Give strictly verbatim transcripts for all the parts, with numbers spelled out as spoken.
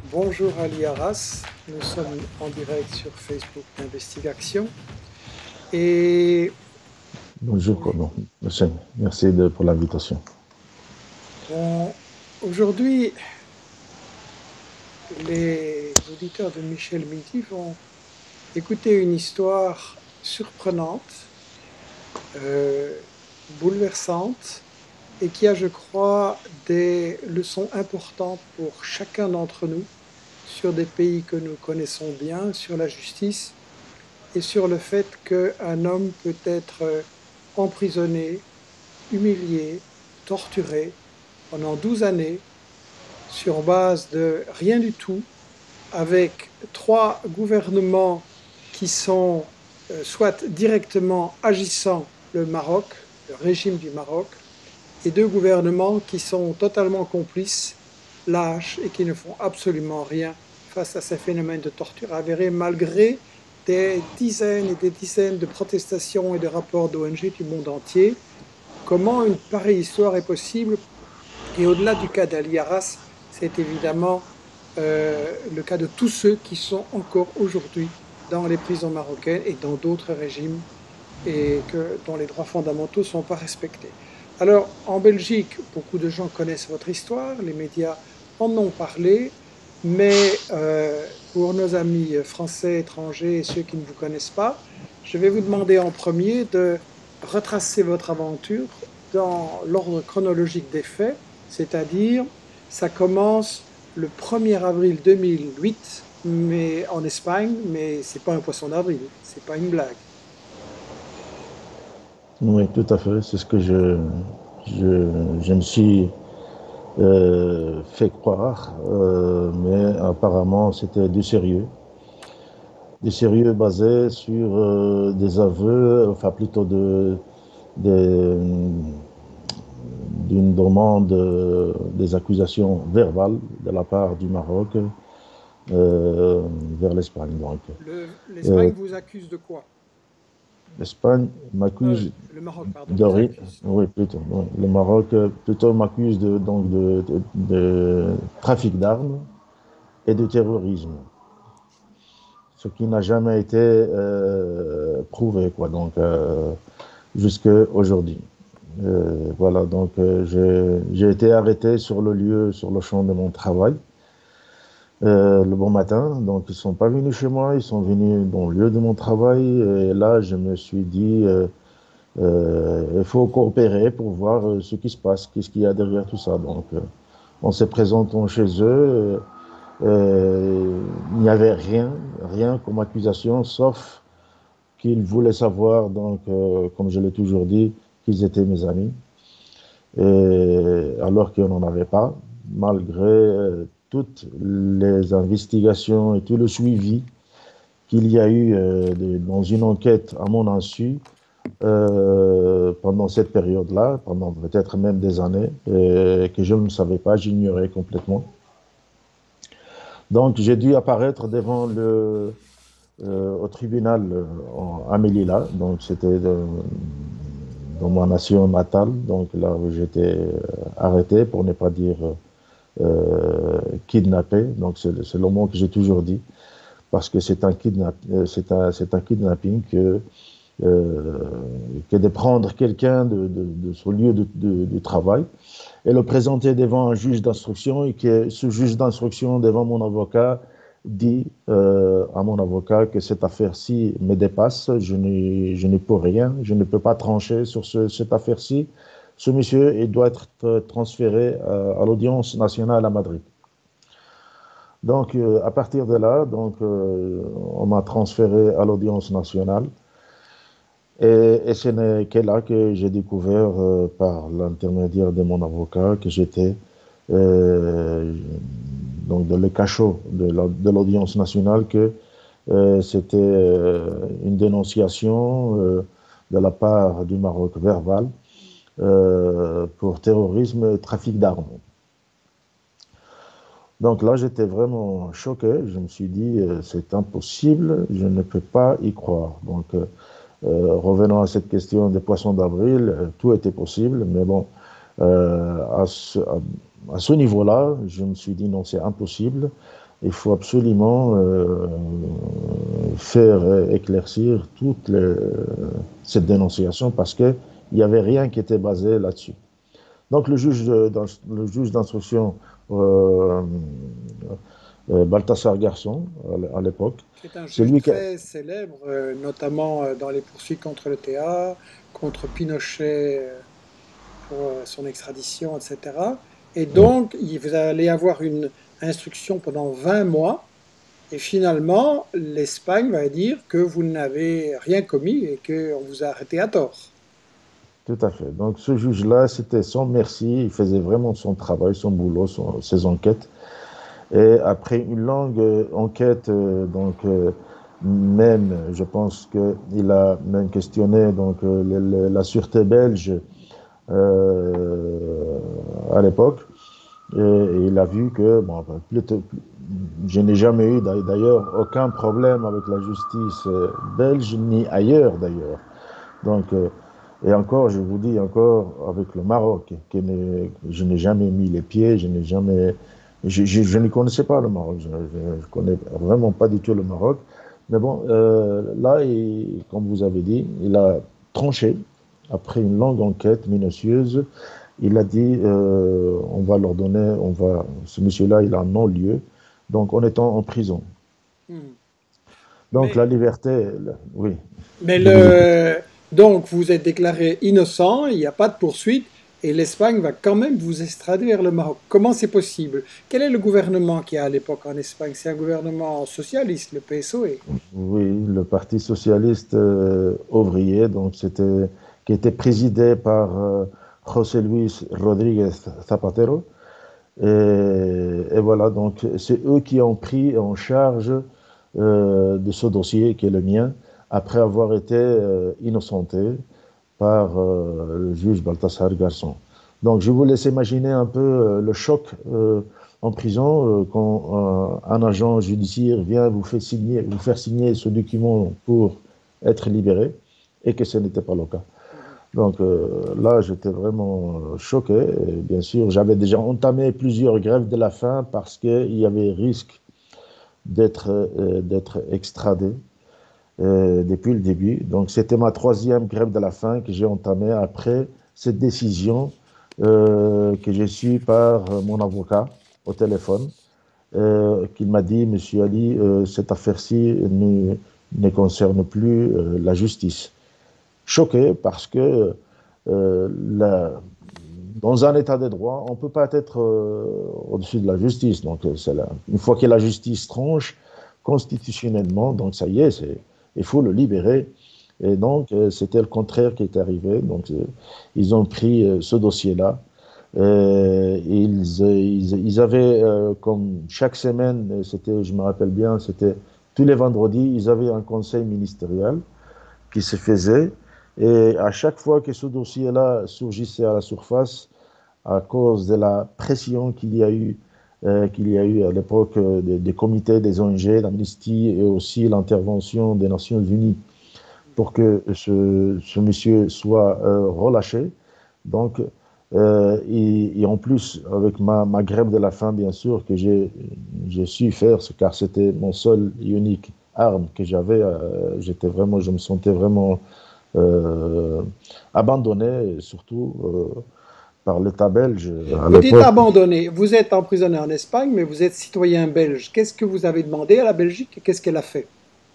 Bonjour Ali Arras, nous sommes en direct sur Facebook d'Investigation et Bonjour, Colomb. Monsieur, merci de- pour l'invitation. bon, aujourd'hui les auditeurs de Michel Midi vont écouter une histoire surprenante, euh, bouleversante et qui a, je crois, des leçons importantes pour chacun d'entre nous sur des pays que nous connaissons bien, sur la justice et sur le fait qu'un homme peut être euh, emprisonné, humilié, torturé pendant douze années sur base de rien du tout, avec trois gouvernements qui sont euh, soit directement agissant le Maroc, le régime du Maroc, et deux gouvernements qui sont totalement complices, lâches et qui ne font absolument rien face à ces phénomènes de torture avérés malgré des dizaines et des dizaines de protestations et de rapports d'O N G du monde entier. Comment une pareille histoire est possible? Et au-delà du cas d'Ali Arras, c'est évidemment euh, le cas de tous ceux qui sont encore aujourd'hui dans les prisons marocaines et dans d'autres régimes et que, dont les droits fondamentaux ne sont pas respectés. Alors, en Belgique, beaucoup de gens connaissent votre histoire, les médias en ont parlé, mais euh, pour nos amis français, étrangers et ceux qui ne vous connaissent pas, je vais vous demander en premier de retracer votre aventure dans l'ordre chronologique des faits, c'est-à-dire ça commence le premier avril deux mille huit, mais en Espagne, mais c'est pas un poisson d'avril, c'est pas une blague. Oui, tout à fait. C'est ce que je, je, je me suis euh, fait croire, euh, mais apparemment c'était du sérieux. Du sérieux basé sur euh, des aveux, enfin plutôt de, de- d'une demande, euh, des accusations verbales de la part du Maroc euh, vers l'Espagne. Donc, euh, L'Espagne vous accuse de quoi? l'Espagne Euh, m'accuse le Maroc, pardon, de vous rien. accuse. Oui, plutôt. Oui. Le Maroc euh, plutôt m'accuse de, donc de, de- de trafic d'armes et de terrorisme, ce qui n'a jamais été euh, prouvé, quoi. Donc, euh, jusqu'à aujourd'hui. Euh, voilà, donc euh, j'ai j'ai été arrêté sur le lieu, sur le champ de mon travail, euh, le bon matin. Donc, ils sont pas venus chez moi, ils sont venus dans le lieu de mon travail. Et là, je me suis dit, euh, Euh, il faut coopérer pour voir euh, ce qui se passe, qu'est-ce qu'il y a derrière tout ça. Donc, euh, on se présente chez eux. Euh, euh, il n'y avait rien, rien comme accusation, sauf qu'ils voulaient savoir, donc, euh, comme je l'ai toujours dit, qu'ils étaient mes amis, et, alors qu'on n'en avait pas, malgré euh, toutes les investigations et tout le suivi qu'il y a eu euh, de, dans une enquête à mon insu euh, pendant cette période-là, pendant peut-être même des années, et que je ne savais pas, j'ignorais complètement. Donc j'ai dû apparaître devant le, euh, au tribunal euh, en- à Melilla, donc c'était de- dans ma nation natale, donc là où j'étais euh, arrêté, pour ne pas dire euh, kidnappé, donc c'est le, c'est le mot que j'ai toujours dit, parce que c'est un, kidnap, euh, c'est un, c'est un kidnapping que euh, que de prendre quelqu'un de, de, de son lieu de, de, de travail et le présenter devant un juge d'instruction et que ce juge d'instruction devant mon avocat dit euh, à mon avocat que cette affaire-ci me dépasse, je ne, je ne peux rien, je ne peux pas trancher sur ce, cette affaire-ci. Ce monsieur, il doit être transféré à, à l'audience nationale à Madrid. Donc, euh, à partir de là, donc, euh, on m'a transféré à l'audience nationale. Et, et ce n'est que là que j'ai découvert, euh, par l'intermédiaire de mon avocat, que j'étais euh, donc dans le cachot de, la, de l'audience nationale, que euh, c'était euh, une dénonciation euh, de la part du Maroc verbal euh, pour terrorisme et trafic d'armes. Donc là, j'étais vraiment choqué. Je me suis dit, euh, c'est impossible, je ne peux pas y croire. Donc, euh, Euh, revenons à cette question des poissons d'avril, euh, tout était possible, mais bon, euh, à ce, à, à ce niveau-là, je me suis dit non, c'est impossible. il faut absolument euh, faire éclaircir toute les, cette dénonciation parce qu'il n'y avait rien qui était basé là-dessus. Donc le juge, de, le juge d'instruction, euh, euh, Balthasar Garçon, à l'époque, qui est un c'est juge lui qui a... très célèbre, euh, notamment euh, dans les poursuites contre le T A, contre Pinochet euh, pour euh, son extradition, et cetera. Et Oui, donc, il- vous allez avoir une instruction pendant vingt mois, et finalement, l'Espagne va dire que vous n'avez rien commis et qu'on vous a arrêté à tort. tout à fait. Donc ce juge-là, c'était sans merci, il faisait vraiment son travail, son boulot, son- ses enquêtes. Et après une longue euh, enquête, euh, donc euh, même, je pense qu'il a même questionné donc euh, le- le- la sûreté belge euh, à l'époque, et, et il a vu que bon, ben, plutôt- je n'ai jamais eu d'ailleurs aucun problème avec la justice euh, belge ni ailleurs d'ailleurs. Donc euh, et encore, je vous dis encore avec le Maroc, que ne- je n'ai jamais mis les pieds, je n'ai jamais, je, je- je ne connaissais pas le Maroc, je ne connais vraiment pas du tout le Maroc. Mais bon, euh, là, il- comme vous avez dit, il a tranché après une longue enquête minutieuse. Il a dit, euh, on va leur donner, on va, ce monsieur-là, il a un non-lieu, donc en étant en prison. Hmm. Donc la Mais, liberté, oui, mais je vous écoute. le, donc, vous êtes déclaré innocent, il n'y a pas de poursuite, et l'Espagne va quand même vous extrader vers le Maroc. Comment c'est possible? Quel est le gouvernement qui a à l'époque en Espagne? C'est un gouvernement socialiste, le P S O E. Oui, le Parti socialiste euh, ouvrier, donc c'était qui était présidé par euh, José Luis Rodríguez Zapatero. Et, et voilà, donc c'est eux qui ont pris en charge euh, de ce dossier qui est le mien, après avoir été euh, innocenté par euh, le juge Baltasar Garçon. Donc je vous laisse imaginer un peu euh, le choc euh, en prison euh, quand euh, un agent judiciaire vient vous, fait signer, vous faire signer ce document pour être libéré et que ce n'était pas le cas. Mhm. Donc euh, là, j'étais vraiment euh, choqué. Et bien sûr, j'avais déjà entamé plusieurs grèves de la faim parce qu'il y avait risque d'être euh, d'être extradé euh, depuis le début. Donc, c'était ma troisième grève de la faim que j'ai entamée après cette décision euh, que j'ai su par euh, mon avocat au téléphone, euh, qu'il m'a dit, Monsieur Ali, euh, cette affaire-ci ne, ne concerne plus euh, la justice. Choqué parce que euh, la, dans un état de droit, on ne peut pas être euh, au-dessus de la justice. Donc, c'est la, une fois que la justice tranche constitutionnellement, donc ça y est, c'est, il faut le libérer. Et donc, euh, c'était le contraire qui est arrivé. Donc, euh, ils ont pris euh, ce dossier-là. Euh, ils, euh, ils, ils avaient, euh, comme chaque semaine, c'était, je me rappelle bien, c'était tous les vendredis, ils avaient un conseil ministériel qui se faisait. Et à chaque fois que ce dossier-là surgissait à la surface, à cause de la pression qu'il y a eu, euh, qu'il y a eu à l'époque euh, des, des comités des O N G, d'Amnesty et aussi l'intervention des Nations Unies pour que ce, ce monsieur soit euh, relâché. Donc, euh, et, et, en plus, avec ma, ma grève de la faim, bien sûr, que j'ai su faire, car c'était mon seul et unique arme que j'avais, euh, j'étais vraiment, je me sentais vraiment euh, abandonné, surtout euh, par l'État belge à Vous dites l'époque. abandonné. Vous êtes emprisonné en Espagne, mais vous êtes citoyen belge. Qu'est-ce que vous avez demandé à la Belgique et qu'est-ce qu'elle a fait?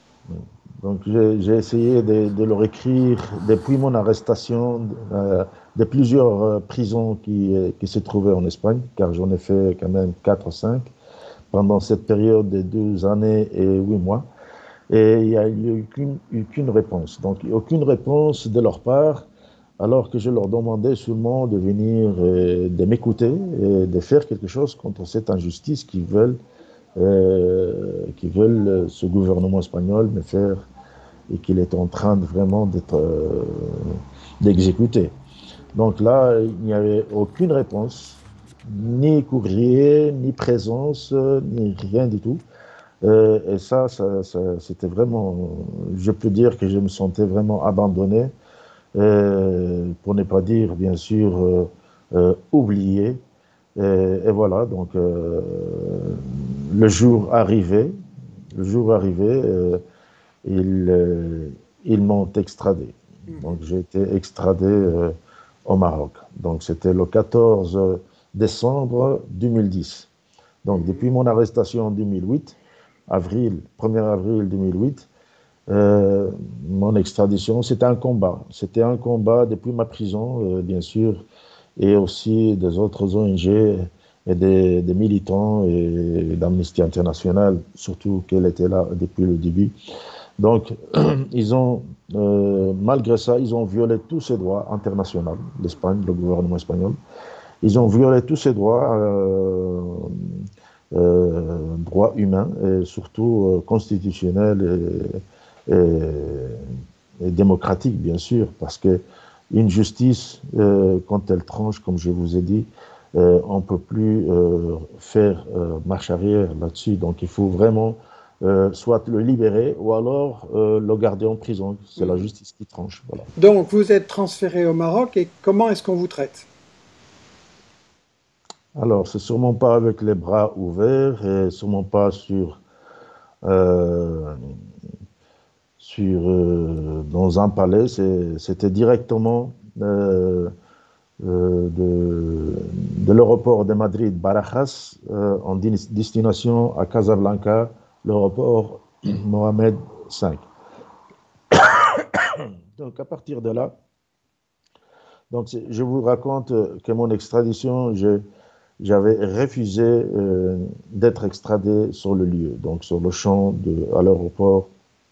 Donc j'ai essayé de, de, leur écrire depuis mon arrestation euh, de plusieurs euh, prisons qui, euh, qui se trouvaient en Espagne, car j'en ai fait quand même quatre ou cinq pendant cette période de deux années et huit mois. Et il n'y a eu aucune, aucune réponse. Donc aucune réponse de leur part, alors que je leur demandais seulement de venir, euh, de m'écouter et de faire quelque chose contre cette injustice qu'ils veulent, euh, qui veulent ce gouvernement espagnol me faire et qu'il est en train de vraiment d'être euh, d'exécuter. Donc là, il n'y avait aucune réponse, ni courrier, ni présence, ni rien du tout. Euh, et ça, ça, ça c'était vraiment, je peux dire que je me sentais vraiment abandonné, euh, pour ne pas dire, bien sûr, euh, euh, oublié. Et, et voilà, donc euh, le jour arrivé, le jour arrivé, euh, ils, euh, ils m'ont extradé. Donc Mhm. j'ai été extradé euh, au Maroc. Donc c'était le quatorze décembre deux mille dix. Donc Mhm. depuis mon arrestation en deux mille huit, avril, premier avril deux mille huit, euh, mon extradition, c'était un combat. C'était un combat depuis ma prison, euh, bien sûr, et aussi des autres O N G et des, des militants et d'Amnesty International, surtout qu'elle était là depuis le début. Donc, ils ont, euh, malgré ça, ils ont violé tous ces droits internationaux, l'Espagne, le gouvernement espagnol. Ils ont violé tous ces droits, euh, euh, droits humains, et surtout euh, constitutionnels et, et, et démocratiques, bien sûr, parce que une justice, euh, quand elle tranche, comme je vous ai dit, euh, on ne peut plus euh, faire euh, marche arrière là-dessus. Donc il faut vraiment euh, soit le libérer ou alors euh, le garder en prison. C'est la Mhm. justice qui tranche. Voilà. Donc, vous êtes transféré au Maroc et comment est-ce qu'on vous traite? Alors, c'est sûrement pas avec les bras ouverts et sûrement pas sur, euh, sur euh, dans un palais. C'était directement euh, euh, de, de l'aéroport de Madrid Barajas euh, en destination à Casablanca, l'aéroport Mohamed cinq. Donc, à partir de là, donc, je vous raconte que mon extradition, je, j'avais refusé euh, d'être extradé sur le lieu, donc sur le champ de, à l'aéroport,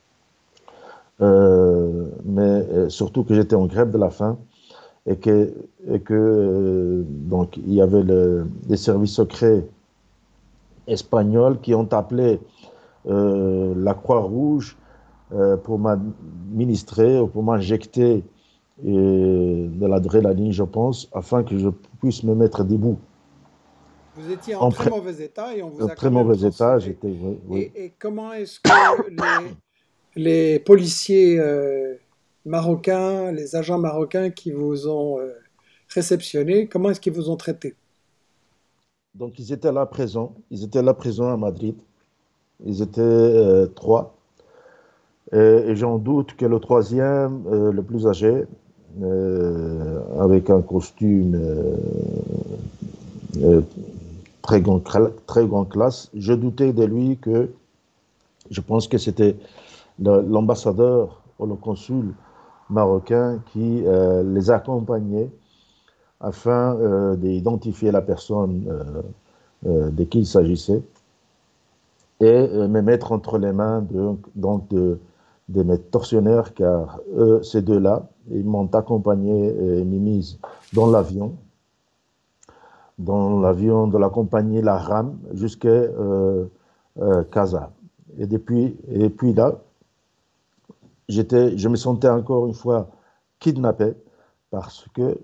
euh, mais euh, surtout que j'étais en grève de la faim et que, et que euh, donc il y avait le, des services secrets espagnols qui ont appelé euh, la Croix-Rouge euh, pour m'administrer ou pour m'injecter euh, de l'adrénaline, je pense, afin que je puisse me mettre debout. Vous étiez en En très pré- mauvais état et on vous en a très quand même mauvais état, transféré. j'étais, oui, oui. Et, et comment est-ce que les, les policiers euh, marocains, les agents marocains qui vous ont euh, réceptionné, comment est-ce qu'ils vous ont traité? Donc, ils étaient là présents. Ils étaient là présents à Madrid. Ils étaient euh, trois. Et, et j'en doute que le troisième, euh, le plus âgé, euh, avec un costume euh, euh, très, grand, très grande classe, je doutais de lui que je pense que c'était l'ambassadeur ou le consul marocain qui euh, les accompagnait afin euh, d'identifier la personne euh, euh, de qui il s'agissait et euh, me mettre entre les mains de, donc de, de mes tortionnaires, car eux, ces deux-là, ils m'ont accompagné et m'ont mis dans l'avion, dans l'avion de la compagnie La Ram jusqu'à euh, euh, Casa. Et depuis, et puis là, j'étais, je me sentais encore une fois kidnappé parce que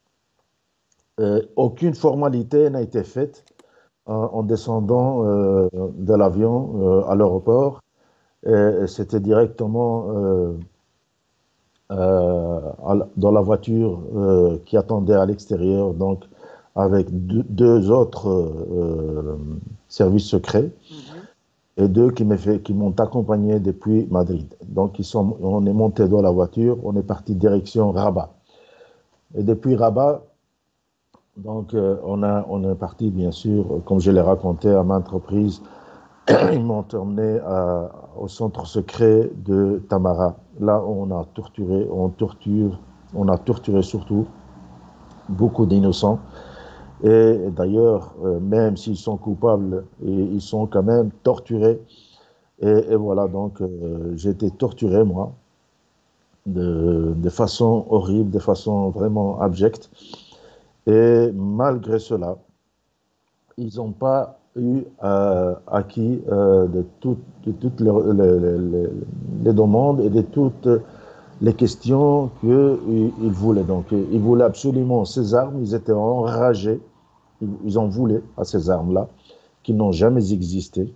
euh, aucune formalité n'a été faite en, en descendant euh, de l'avion euh, à l'aéroport. Et c'était directement euh, euh, dans la voiture euh, qui attendait à l'extérieur, donc avec deux, deux autres euh, services secrets Mhm. et deux qui m'ont fait, qui m'ont accompagné depuis Madrid. Donc ils sont, on est monté dans la voiture, on est parti direction Rabat. Et depuis Rabat, donc euh, on a, on est parti bien sûr, comme je l'ai raconté à maintes reprises, ils m'ont emmené à- au centre secret de Tamara. Là, on a torturé, on torture, on a torturé surtout beaucoup d'innocents. Et d'ailleurs, euh, même s'ils sont coupables, et ils sont quand même torturés. Et, et voilà, donc euh, j'ai été torturé, moi, de, de façon horrible, de façon vraiment abjecte. Et malgré cela, ils n'ont pas eu euh, acquis euh, de, tout, de toutes les, les, les, les, demandes et de toutes les questions qu'ils voulaient. Donc, ils voulaient absolument ces armes, ils étaient enragés, ils, ils en voulaient à ces armes-là, qui n'ont jamais existé.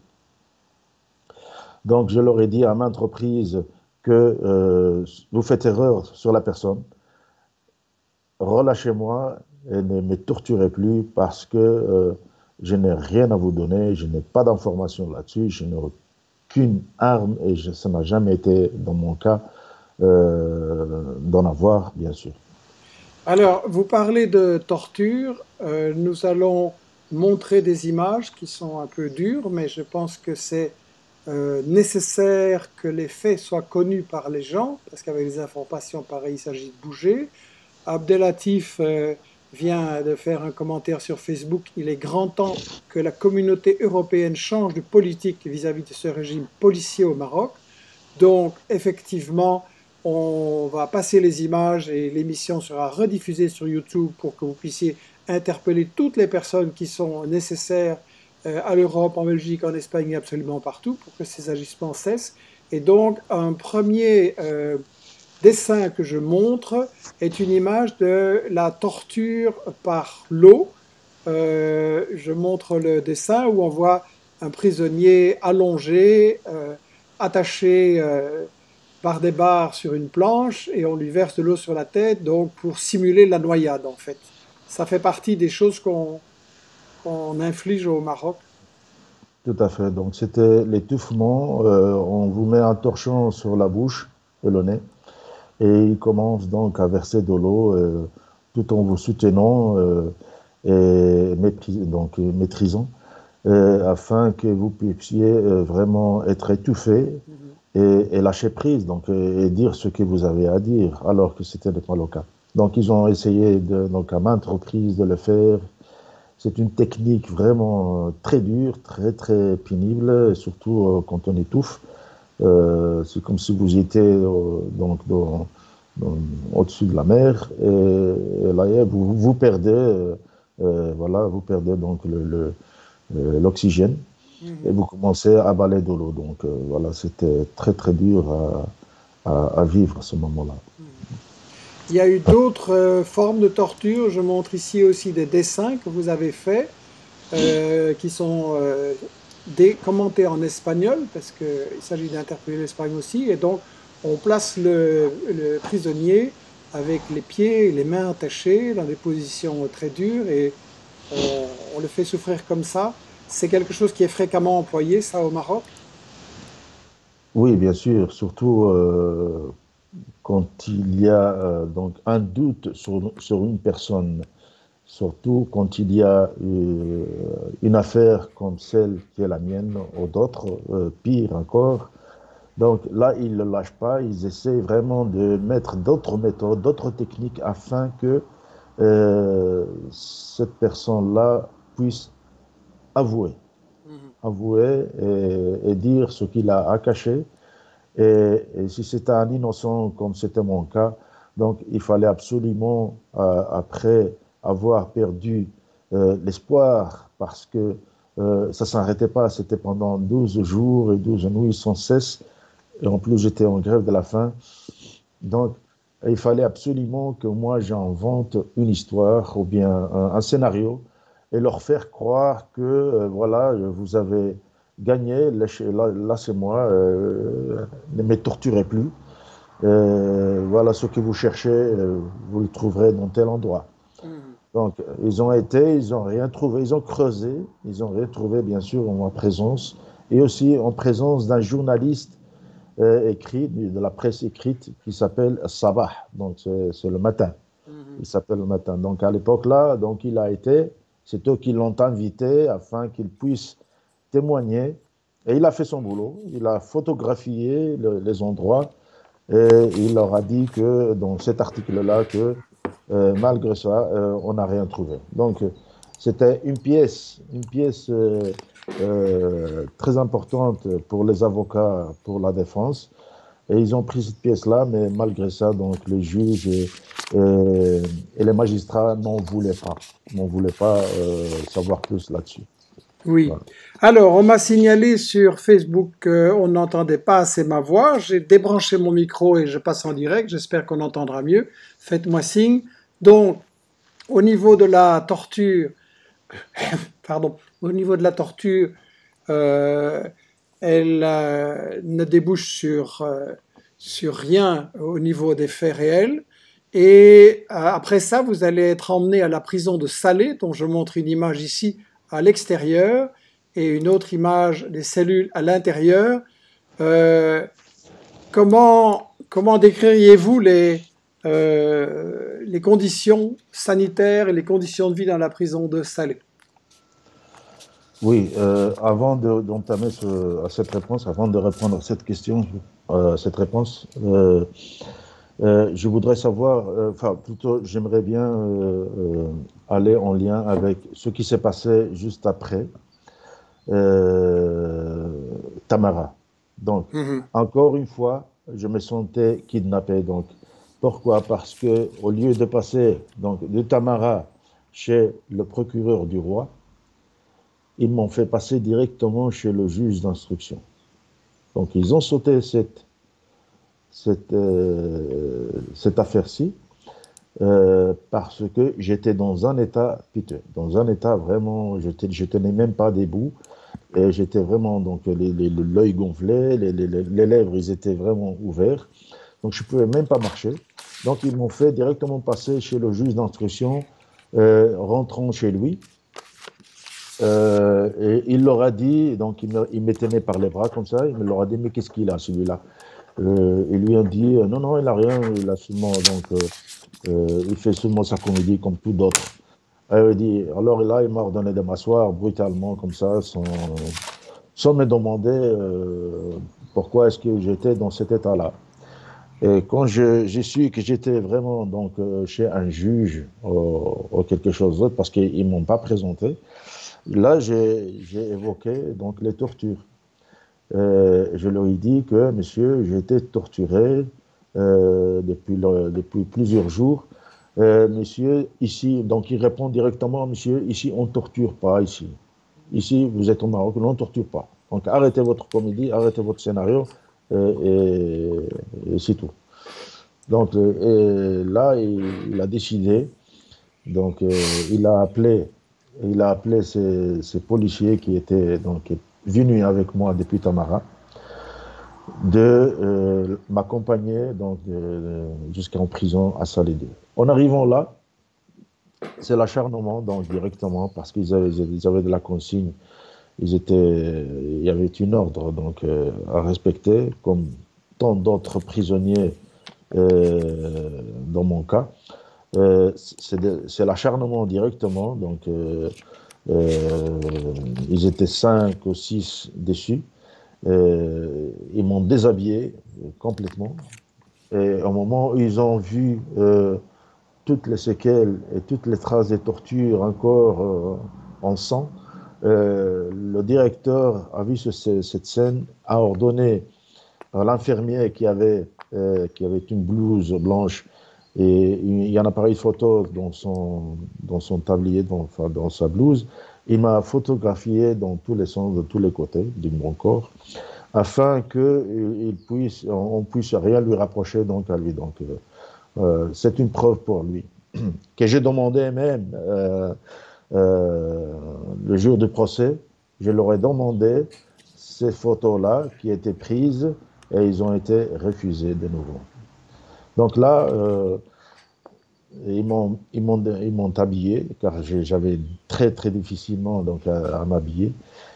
Donc, je leur ai dit à maintes reprises que euh, vous faites erreur sur la personne, relâchez-moi et ne me torturez plus parce que euh, je n'ai rien à vous donner, je n'ai pas d'informations là-dessus, je n'ai aucune arme et je, ça n'a jamais été dans mon cas euh, d'en avoir, bien sûr. Alors, vous parlez de torture. Euh, nous allons montrer des images qui sont un peu dures, mais je pense que c'est euh, nécessaire que les faits soient connus par les gens, parce qu'avec les informations pareilles, il s'agit de bouger. Abdelatif euh, vient de faire un commentaire sur Facebook. Il est grand temps que la communauté européenne change de politique vis-à-vis de ce régime policier au Maroc. Donc, effectivement, on va passer les images et l'émission sera rediffusée sur YouTube pour que vous puissiez interpeller toutes les personnes qui sont nécessaires euh, à l'Europe, en Belgique, en Espagne et absolument partout pour que ces agissements cessent. Et donc, un premier euh, dessin que je montre est une image de la torture par l'eau. Euh, je montre le dessin où on voit un prisonnier allongé, euh, attaché euh, par des barres sur une planche et on lui verse de l'eau sur la tête, donc pour simuler la noyade en fait. Ça fait partie des choses qu'on qu'on inflige au Maroc. Tout à fait. Donc, c'était l'étouffement. Euh, on vous met un torchon sur la bouche et le nez. Et il commence donc à verser de l'eau euh, tout en vous soutenant euh, et mépris, donc, euh, maîtrisant, euh, afin que vous puissiez euh, vraiment être étouffé Mhm. et, et lâcher prise donc, et, et dire ce que vous avez à dire, alors que c'était pas le cas. Donc, ils ont essayé de, donc, à maintes reprises de le faire. C'est une technique vraiment euh, très dure, très très pénible, et surtout euh, quand on étouffe. Euh, c'est comme si vous étiez euh, donc dans, dans- au-dessus de la mer et, et là vous, vous perdez, euh, euh, voilà, vous perdez donc le, le- euh, l'oxygène et Mhm. vous commencez à avaler de l'eau. Donc euh, voilà, c'était très très dur à, à- à vivre à ce moment-là. Mhm. Il y a eu d'autres euh, formes de torture. Je montre ici aussi des dessins que vous avez faits, euh, qui sont euh, des, commentés en espagnol, parce qu'il s'agit d'interpréter l'espagnol aussi. Et donc, on place le, le prisonnier avec les pieds et les mains attachés dans des positions très dures et on, on le fait souffrir comme ça. C'est quelque chose qui est fréquemment employé, ça, au Maroc. Oui, bien sûr, surtout euh, quand il y a euh, donc un doute sur, sur une personne. Surtout quand il y a euh, une affaire comme celle qui est la mienne ou d'autres, euh, pire encore. Donc là, ils ne le lâchent pas, ils essaient vraiment de mettre d'autres méthodes, d'autres techniques afin que euh, cette personne-là puisse avouer, Mhm. avouer et, et dire ce qu'il a à cacher. Et, et si c'était un innocent, comme c'était mon cas, donc il fallait absolument, euh, après avoir perdu euh, l'espoir, parce que euh, ça ne s'arrêtait pas, c'était pendant douze jours et douze nuits sans cesse, et en plus j'étais en grève de la faim. Donc il fallait absolument que moi j'invente une histoire ou bien un, un scénario et leur faire croire que euh, voilà, vous avez gagné, lâchez- là, lâchez-moi, euh, ne me torturez plus. Euh, voilà ce que vous cherchez, euh, vous le trouverez dans tel endroit. Mhm. Donc, ils ont été, ils n'ont rien trouvé, ils ont creusé, ils n'ont rien trouvé, bien sûr, en ma présence, et aussi en présence d'un journaliste euh, écrit, de la presse écrite, qui s'appelle Sabah, donc c'est c'est le matin. Il Mhm. s'appelle le matin. Donc, à l'époque-là, donc il a été, c'est eux qui l'ont invité afin qu'il puisse témoigner. Et il a fait son boulot, il a photographié le- les endroits et il leur a dit que dans cet article-là, que euh, malgré ça, euh, on n'a rien trouvé. Donc, euh, c'était une pièce, une pièce euh, euh, très importante pour les avocats, pour la défense. Et ils ont pris cette pièce-là, mais malgré ça, donc les juges et, et- et les magistrats n'en voulaient pas, n'en voulaient pas euh, savoir plus là-dessus. Oui. Voilà. Alors, on m'a signalé sur Facebook qu'on n'entendait pas assez ma voix. J'ai débranché mon micro et je passe en direct. J'espère qu'on entendra mieux. Faites-moi signe. Donc, au niveau de la torture, pardon, au niveau de la torture, euh, elle euh, ne débouche sur, euh, sur rien au niveau des faits réels. Et euh, après ça, vous allez être emmené à la prison de Salé, dont je montre une image ici à l'extérieur et une autre image des cellules à l'intérieur. Euh, comment, comment décririez-vous les, euh, les conditions sanitaires et les conditions de vie dans la prison de Salé? Oui, euh, avant de- d'entamer ce- à cette réponse, avant de répondre à cette question, euh, cette réponse, euh, euh, je voudrais savoir, euh, enfin plutôt, j'aimerais bien euh, euh, aller en lien avec ce qui s'est passé juste après euh, Tamara. Donc, Mhm. encore une fois, je me sentais kidnappé. Donc, pourquoi? Parce que au lieu de passer donc de Tamara chez le procureur du roi, ils m'ont fait passer directement chez le juge d'instruction. Donc, ils ont sauté cette, cette, euh, cette affaire-ci euh, parce que j'étais dans un état piteux, dans un état vraiment, je ne tenais même pas debout. Et j'étais vraiment, donc, l'œil gonflé, les, les, les, lèvres, ils étaient vraiment ouverts. Donc, je ne pouvais même pas marcher. Donc, ils m'ont fait directement passer chez le juge d'instruction, euh, rentrant chez lui. Euh, et il leur a dit, donc il me, il me tenait par les bras comme ça, il me leur a dit, mais qu'est-ce qu'il a celui-là? euh, Ils lui ont dit, euh, non, non, il n'a rien, il a seulement, donc, euh, euh, il fait seulement sa comédie comme tout d'autres. Elle dit, alors là, il m'a ordonné de m'asseoir brutalement comme ça, sans, sans me demander euh, pourquoi est-ce que j'étais dans cet état-là. Et quand j'ai su que j'étais vraiment donc euh, chez un juge ou, ou quelque chose d'autre, parce qu'ils ne m'ont pas présenté, là j'ai évoqué donc les tortures. Euh, je leur ai dit que, monsieur, j'ai été torturé euh, depuis, le, depuis plusieurs jours. Euh, monsieur, ici, donc il répond directement, monsieur, ici on ne torture pas, ici. Ici, vous êtes au Maroc, on ne torture pas. Donc arrêtez votre comédie, arrêtez votre scénario, euh, et, et c'est tout. Donc euh, et là, il, il, a décidé, donc euh, il a appelé, il a appelé ces, ces policiers qui étaient donc venus avec moi depuis Tamara, de euh, m'accompagner donc euh, jusqu'en prison à Salé deux. En arrivant là, c'est l'acharnement donc directement parce qu'ils avaient, ils avaient de la consigne. Ils étaient, il y avait une ordre donc euh, à respecter, comme tant d'autres prisonniers euh, dans mon cas. Euh, c'est l'acharnement directement. Donc, euh, euh, ils étaient cinq ou six dessus. Euh, ils m'ont déshabillé complètement. Et au moment où ils ont vu euh, toutes les séquelles et toutes les traces des tortures encore euh, en sang, euh, le directeur a vu ce, cette scène, a ordonné à l'infirmier qui avait, euh, qui avait une blouse blanche et il y a un appareil photo dans son, dans son tablier, dans, enfin, dans sa blouse. Il m'a photographié dans tous les sens, de tous les côtés de mon corps, afin qu'on puisse, on puisse rien lui rapprocher donc à lui. Donc, euh, euh, c'est une preuve pour lui que j'ai demandé même euh, euh, le jour du procès, je leur ai demandé ces photos-là qui étaient prises et ils ont été refusés de nouveau. Donc là, euh, ils m'ont ils m'ont ils m'ont habillé car j'avais très très difficilement donc à, à m'habiller.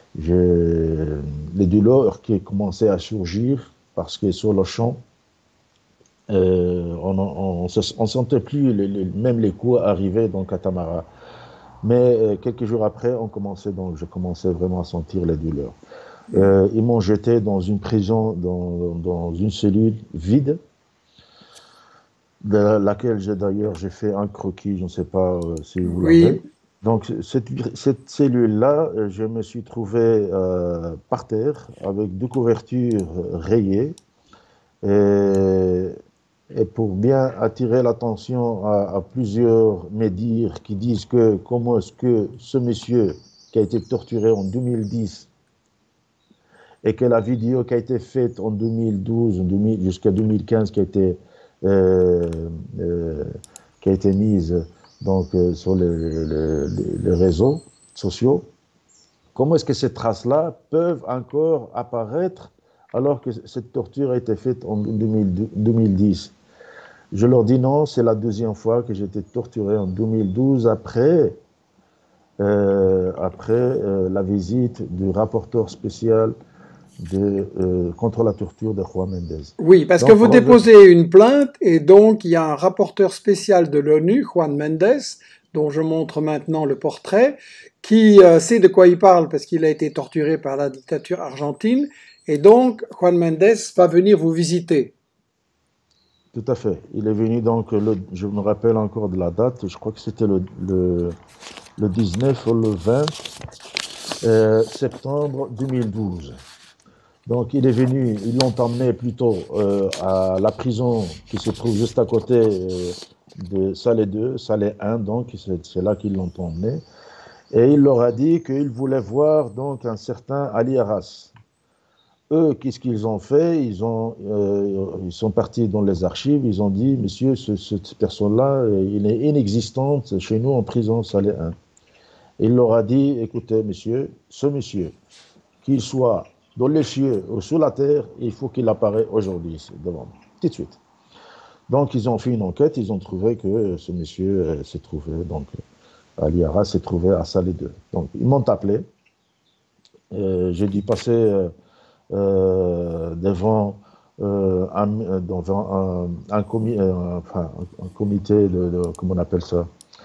Les douleurs qui commençaient à surgir parce que sur le champ, euh, on ne sentait plus les, les, même les coups arriver donc à Tamara. Mais euh, quelques jours après, on commençait donc, je commençais vraiment à sentir les douleurs. Euh, ils m'ont jeté dans une prison, dans, dans une cellule vide, de laquelle j'ai d'ailleurs j'ai fait un croquis, je ne sais pas euh, si vous l'avez. Oui, Donc cette, cette cellule-là, je me suis trouvé euh, par terre avec deux couvertures rayées. Et, et pour bien attirer l'attention à, à plusieurs médias qui disent que comment est-ce que ce monsieur qui a été torturé en deux mille dix et que la vidéo qui a été faite en deux mille douze jusqu'à deux mille quinze qui a été, euh, euh, qui a été mise donc, euh, sur les, les, les réseaux sociaux, comment est-ce que ces traces-là peuvent encore apparaître alors que cette torture a été faite en deux mille dix? Je leur dis non, c'est la deuxième fois que j'ai été torturé en deux mille douze après euh, après euh, la visite du rapporteur spécial de, euh, contre la torture de Juan Méndez. Oui, parce que Donc, vous moi, je, déposez une plainte et donc il y a un rapporteur spécial de l'ONU, Juan Méndez, dont je montre maintenant le portrait, qui euh, sait de quoi il parle parce qu'il a été torturé par la dictature argentine. Et donc, Juan Méndez va venir vous visiter. tout à fait. Il est venu donc, le, je me rappelle encore de la date, je crois que c'était le, le, le dix-neuf ou le vingt euh, septembre deux mille douze. Donc il est venu, ils l'ont emmené plutôt euh, à la prison qui se trouve juste à côté euh, de Salé deux, Salé un, donc c'est là qu'ils l'ont emmené. Et il leur a dit qu'il voulait voir donc un certain Ali Arras. Eux, qu'est-ce qu'ils ont fait? Ils ont, euh, ils sont partis dans les archives, ils ont dit, monsieur, ce, cette personne-là, il est inexistante chez nous en prison Salé un. Il leur a dit, écoutez, monsieur, ce monsieur, qu'il soit dans les cieux ou sous la terre, il faut qu'il apparaisse aujourd'hui devant nous, tout de suite. Donc, ils ont fait une enquête, ils ont trouvé que ce monsieur euh, s'est trouvé, donc, Ali Arras s'est trouvé à Salé deux. Donc, ils m'ont appelé, euh, j'ai dû passer euh, euh, devant, euh, un, devant un, un, comi euh, enfin, un comité de, de, comment on appelle ça,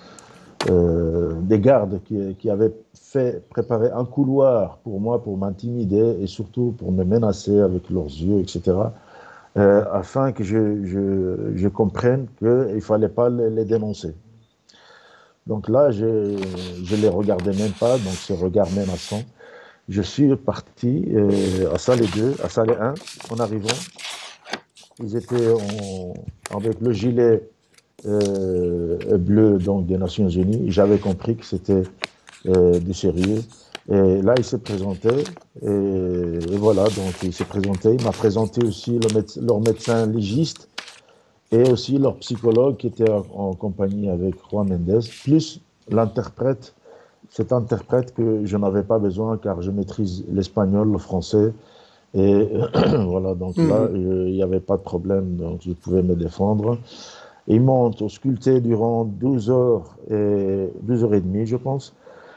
euh, des gardes qui, qui avaient fait préparer un couloir pour moi, pour m'intimider et surtout pour me menacer avec leurs yeux, et cetera, euh, afin que je, je, je comprenne qu'il ne fallait pas les, les dénoncer. Donc là, je ne les regardais même pas, donc ce regard menaçant. Je suis parti euh, à Salé deux, à Salé un, en arrivant. Ils étaient en, avec le gilet euh, bleu donc, des Nations Unies. J'avais compris que c'était euh, du sérieux. Et là, il s'est présenté. Et, et voilà, donc il s'est présenté. Il m'a présenté aussi le méde leur médecin légiste et aussi leur psychologue qui était en, en compagnie avec Juan Méndez, plus l'interprète. Cet interprète que je n'avais pas besoin car je maîtrise l'espagnol, le français. Et voilà, donc là, Mhm. il n'y avait pas de problème, donc je pouvais me défendre. Ils m'ont ausculté durant douze heures et douze heures et demie, je pense.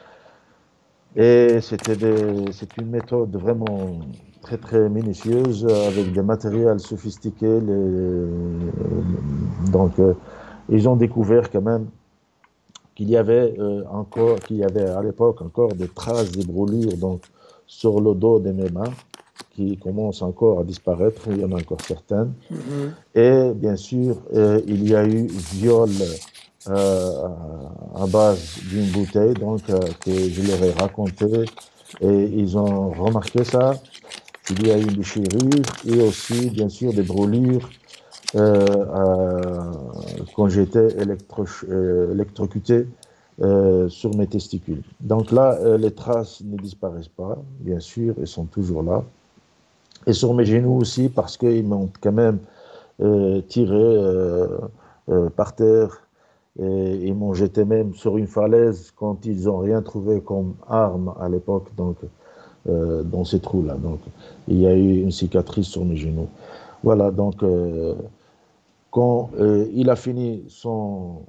Et c'était c'est une méthode vraiment très très minutieuse avec des matériels sophistiqués. Les, donc, euh, ils ont découvert quand même qu'il y avait euh, encore, qu'il y avait à l'époque encore des traces, des brûlures donc sur le dos de mes mains qui commencent encore à disparaître. Il y en a encore certaines. Mhm. Et bien sûr, euh, il y a eu viol euh, à base d'une bouteille, donc euh, que je leur ai raconté, et ils ont remarqué ça. Il y a eu une déchirure et aussi, bien sûr, des brûlures euh, euh, quand j'étais électro euh, électrocuté euh, sur mes testicules. Donc là, euh, les traces ne disparaissent pas, bien sûr, elles sont toujours là. Et sur mes genoux aussi, parce qu'ils m'ont quand même euh, tiré euh, euh, par terre. Et ils m'ont jeté même sur une falaise quand ils n'ont rien trouvé comme arme à l'époque, donc euh, dans ces trous-là. Donc il y a eu une cicatrice sur mes genoux. Voilà, donc euh, quand euh, il a fini son,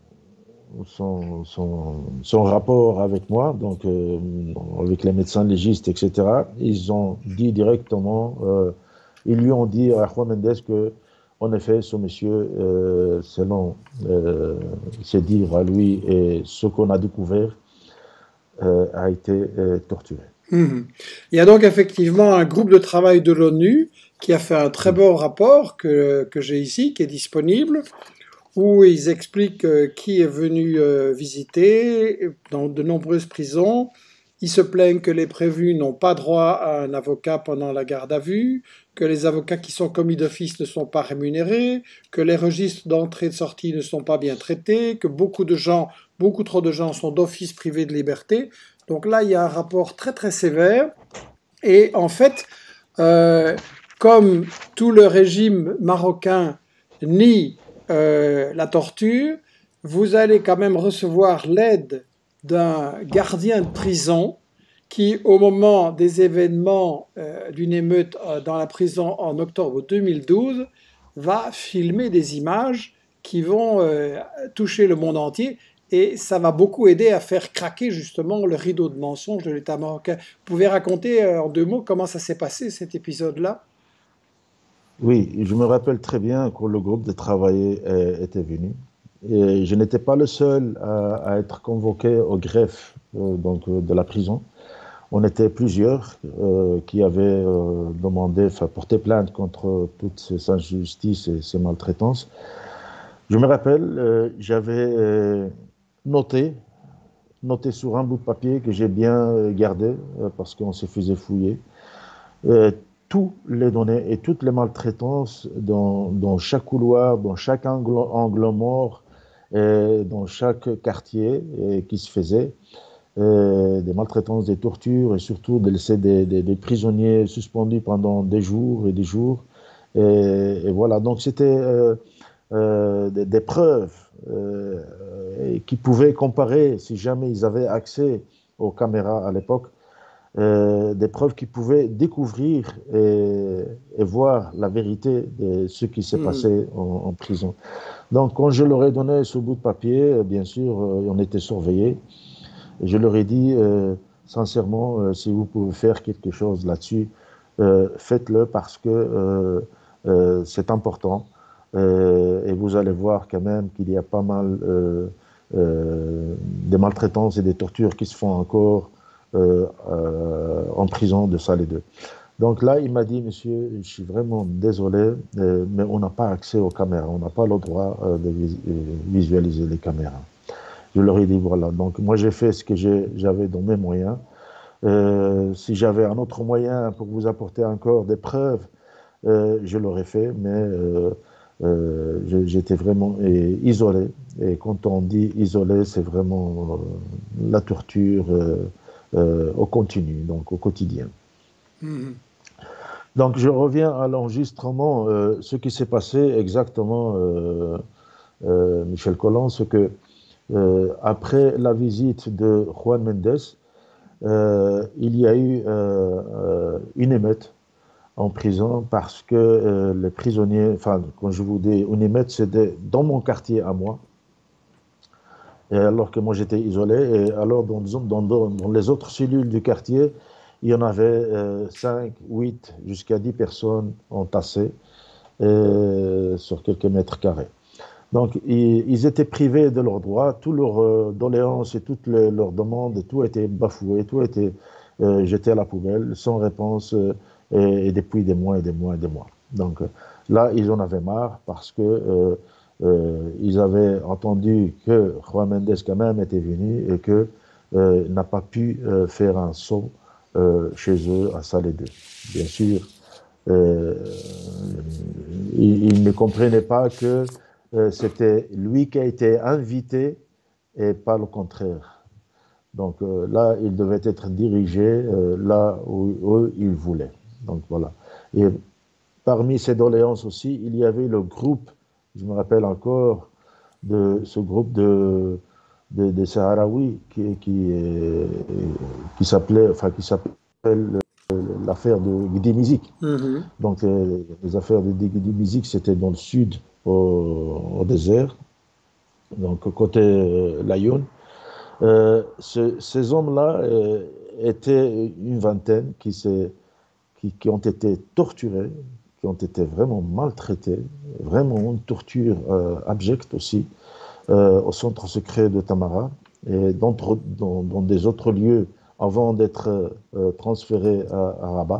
son, son, son rapport avec moi, donc euh, avec les médecins légistes, et cetera, ils ont dit directement, euh, ils lui ont dit à Juan Méndez que en effet, ce monsieur, euh, selon euh, ses dires à lui et ce qu'on a découvert, euh, a été euh, torturé. Mhm. Il y a donc effectivement un groupe de travail de l'ONU qui a fait un très Oui, beau rapport que, que j'ai ici, qui est disponible, où ils expliquent euh, qui est venu euh, visiter dans de nombreuses prisons. Ils se plaignent que les prévenus n'ont pas droit à un avocat pendant la garde à vue, que les avocats qui sont commis d'office ne sont pas rémunérés, que les registres d'entrée et de sortie ne sont pas bien traités, que beaucoup de gens, beaucoup trop de gens sont d'office privés de liberté. Donc là, il y a un rapport très très sévère. Et en fait, euh, comme tout le régime marocain nie euh, la torture, vous allez quand même recevoir l'aide d'un gardien de prison qui, au moment des événements euh, d'une émeute euh, dans la prison en octobre deux mille douze, va filmer des images qui vont euh, toucher le monde entier et ça va beaucoup aider à faire craquer justement le rideau de mensonges de l'État marocain. Vous pouvez raconter euh, en deux mots comment ça s'est passé cet épisode-là? Oui, je me rappelle très bien quand le groupe de travail euh, était venu. Et je n'étais pas le seul à, à être convoqué au greffe euh, donc, euh, de la prison. On était plusieurs euh, qui avaient euh, demandé, enfin porté plainte contre toutes ces injustices et ces maltraitances. Je me rappelle, euh, j'avais euh, noté, noté sur un bout de papier que j'ai bien euh, gardé euh, parce qu'on se faisait fouiller, euh, tous les données et toutes les maltraitances dans, dans chaque couloir, dans chaque angle, angle mort, et dans chaque quartier et qui se faisait. Euh, des maltraitances, des tortures et surtout de laisser des, des, des prisonniers suspendus pendant des jours et des jours. Et, et voilà, donc c'était euh, euh, des, des preuves euh, qui pouvaient comparer, si jamais ils avaient accès aux caméras à l'époque, euh, des preuves qui pouvaient découvrir et, et voir la vérité de ce qui s'est Mhm. passé en, en prison. Donc quand je leur ai donné ce bout de papier, bien sûr, euh, on était surveillés. Et je leur ai dit, euh, sincèrement, euh, si vous pouvez faire quelque chose là-dessus, euh, faites-le parce que euh, euh, c'est important. Euh, et vous allez voir quand même qu'il y a pas mal euh, euh, de maltraitances et des tortures qui se font encore euh, euh, en prison de ça les deux. Donc là, il m'a dit, monsieur, je suis vraiment désolé, euh, mais on n'a pas accès aux caméras, on n'a pas le droit euh, de vis- euh, visualiser les caméras. Je leur ai dit, voilà, donc moi j'ai fait ce que j'avais dans mes moyens. Euh, si j'avais un autre moyen pour vous apporter encore des preuves, euh, je l'aurais fait, mais euh, euh, j'étais vraiment et, isolé. Et quand on dit isolé, c'est vraiment euh, la torture euh, euh, au continu, donc au quotidien. Mhm. Donc je reviens à l'enregistrement, euh, ce qui s'est passé exactement, euh, euh, Michel Collin, ce que Euh, après la visite de Juan Mendes, euh, il y a eu euh, euh, une émeute en prison parce que euh, les prisonniers, enfin, quand je vous dis une émeute, c'était dans mon quartier à moi, et alors que moi j'étais isolé, et alors dans, dans, dans, dans les autres cellules du quartier, il y en avait euh, cinq, huit, jusqu'à dix personnes entassées euh, sur quelques mètres carrés. Donc, ils, ils étaient privés de leurs droits, toutes leurs euh, doléances et toutes les, leurs demandes, tout était bafoué, tout était euh, jeté à la poubelle, sans réponse, euh, et, et depuis des mois et des mois et des mois. Donc euh, là, ils en avaient marre parce que euh, euh, ils avaient entendu que Juan Mendes quand même était venu et que euh, n'a pas pu euh, faire un saut euh, chez eux à Salé deux. Bien sûr, euh, ils, ils ne comprenaient pas que euh, c'était lui qui a été invité et pas le contraire. Donc euh, là, il devait être dirigé euh, là où, où il voulait. Donc voilà. Et parmi ces doléances aussi, il y avait le groupe, je me rappelle encore, de ce groupe de, de, de Sahraouis qui, qui, euh, qui s'appelait, enfin qui s'appelle l'affaire de Guidi Musique. Mhm. Donc euh, les affaires de Guidi Musique, c'était dans le sud, au, au désert, donc côté euh, Laayoune. Euh, ce, ces hommes-là euh, étaient une vingtaine qui, qui, qui, ont été torturés, qui ont été vraiment maltraités, vraiment une torture euh, abjecte aussi, euh, au centre secret de Tamara et dans, dans, dans des autres lieux avant d'être euh, transférés à, à Rabat.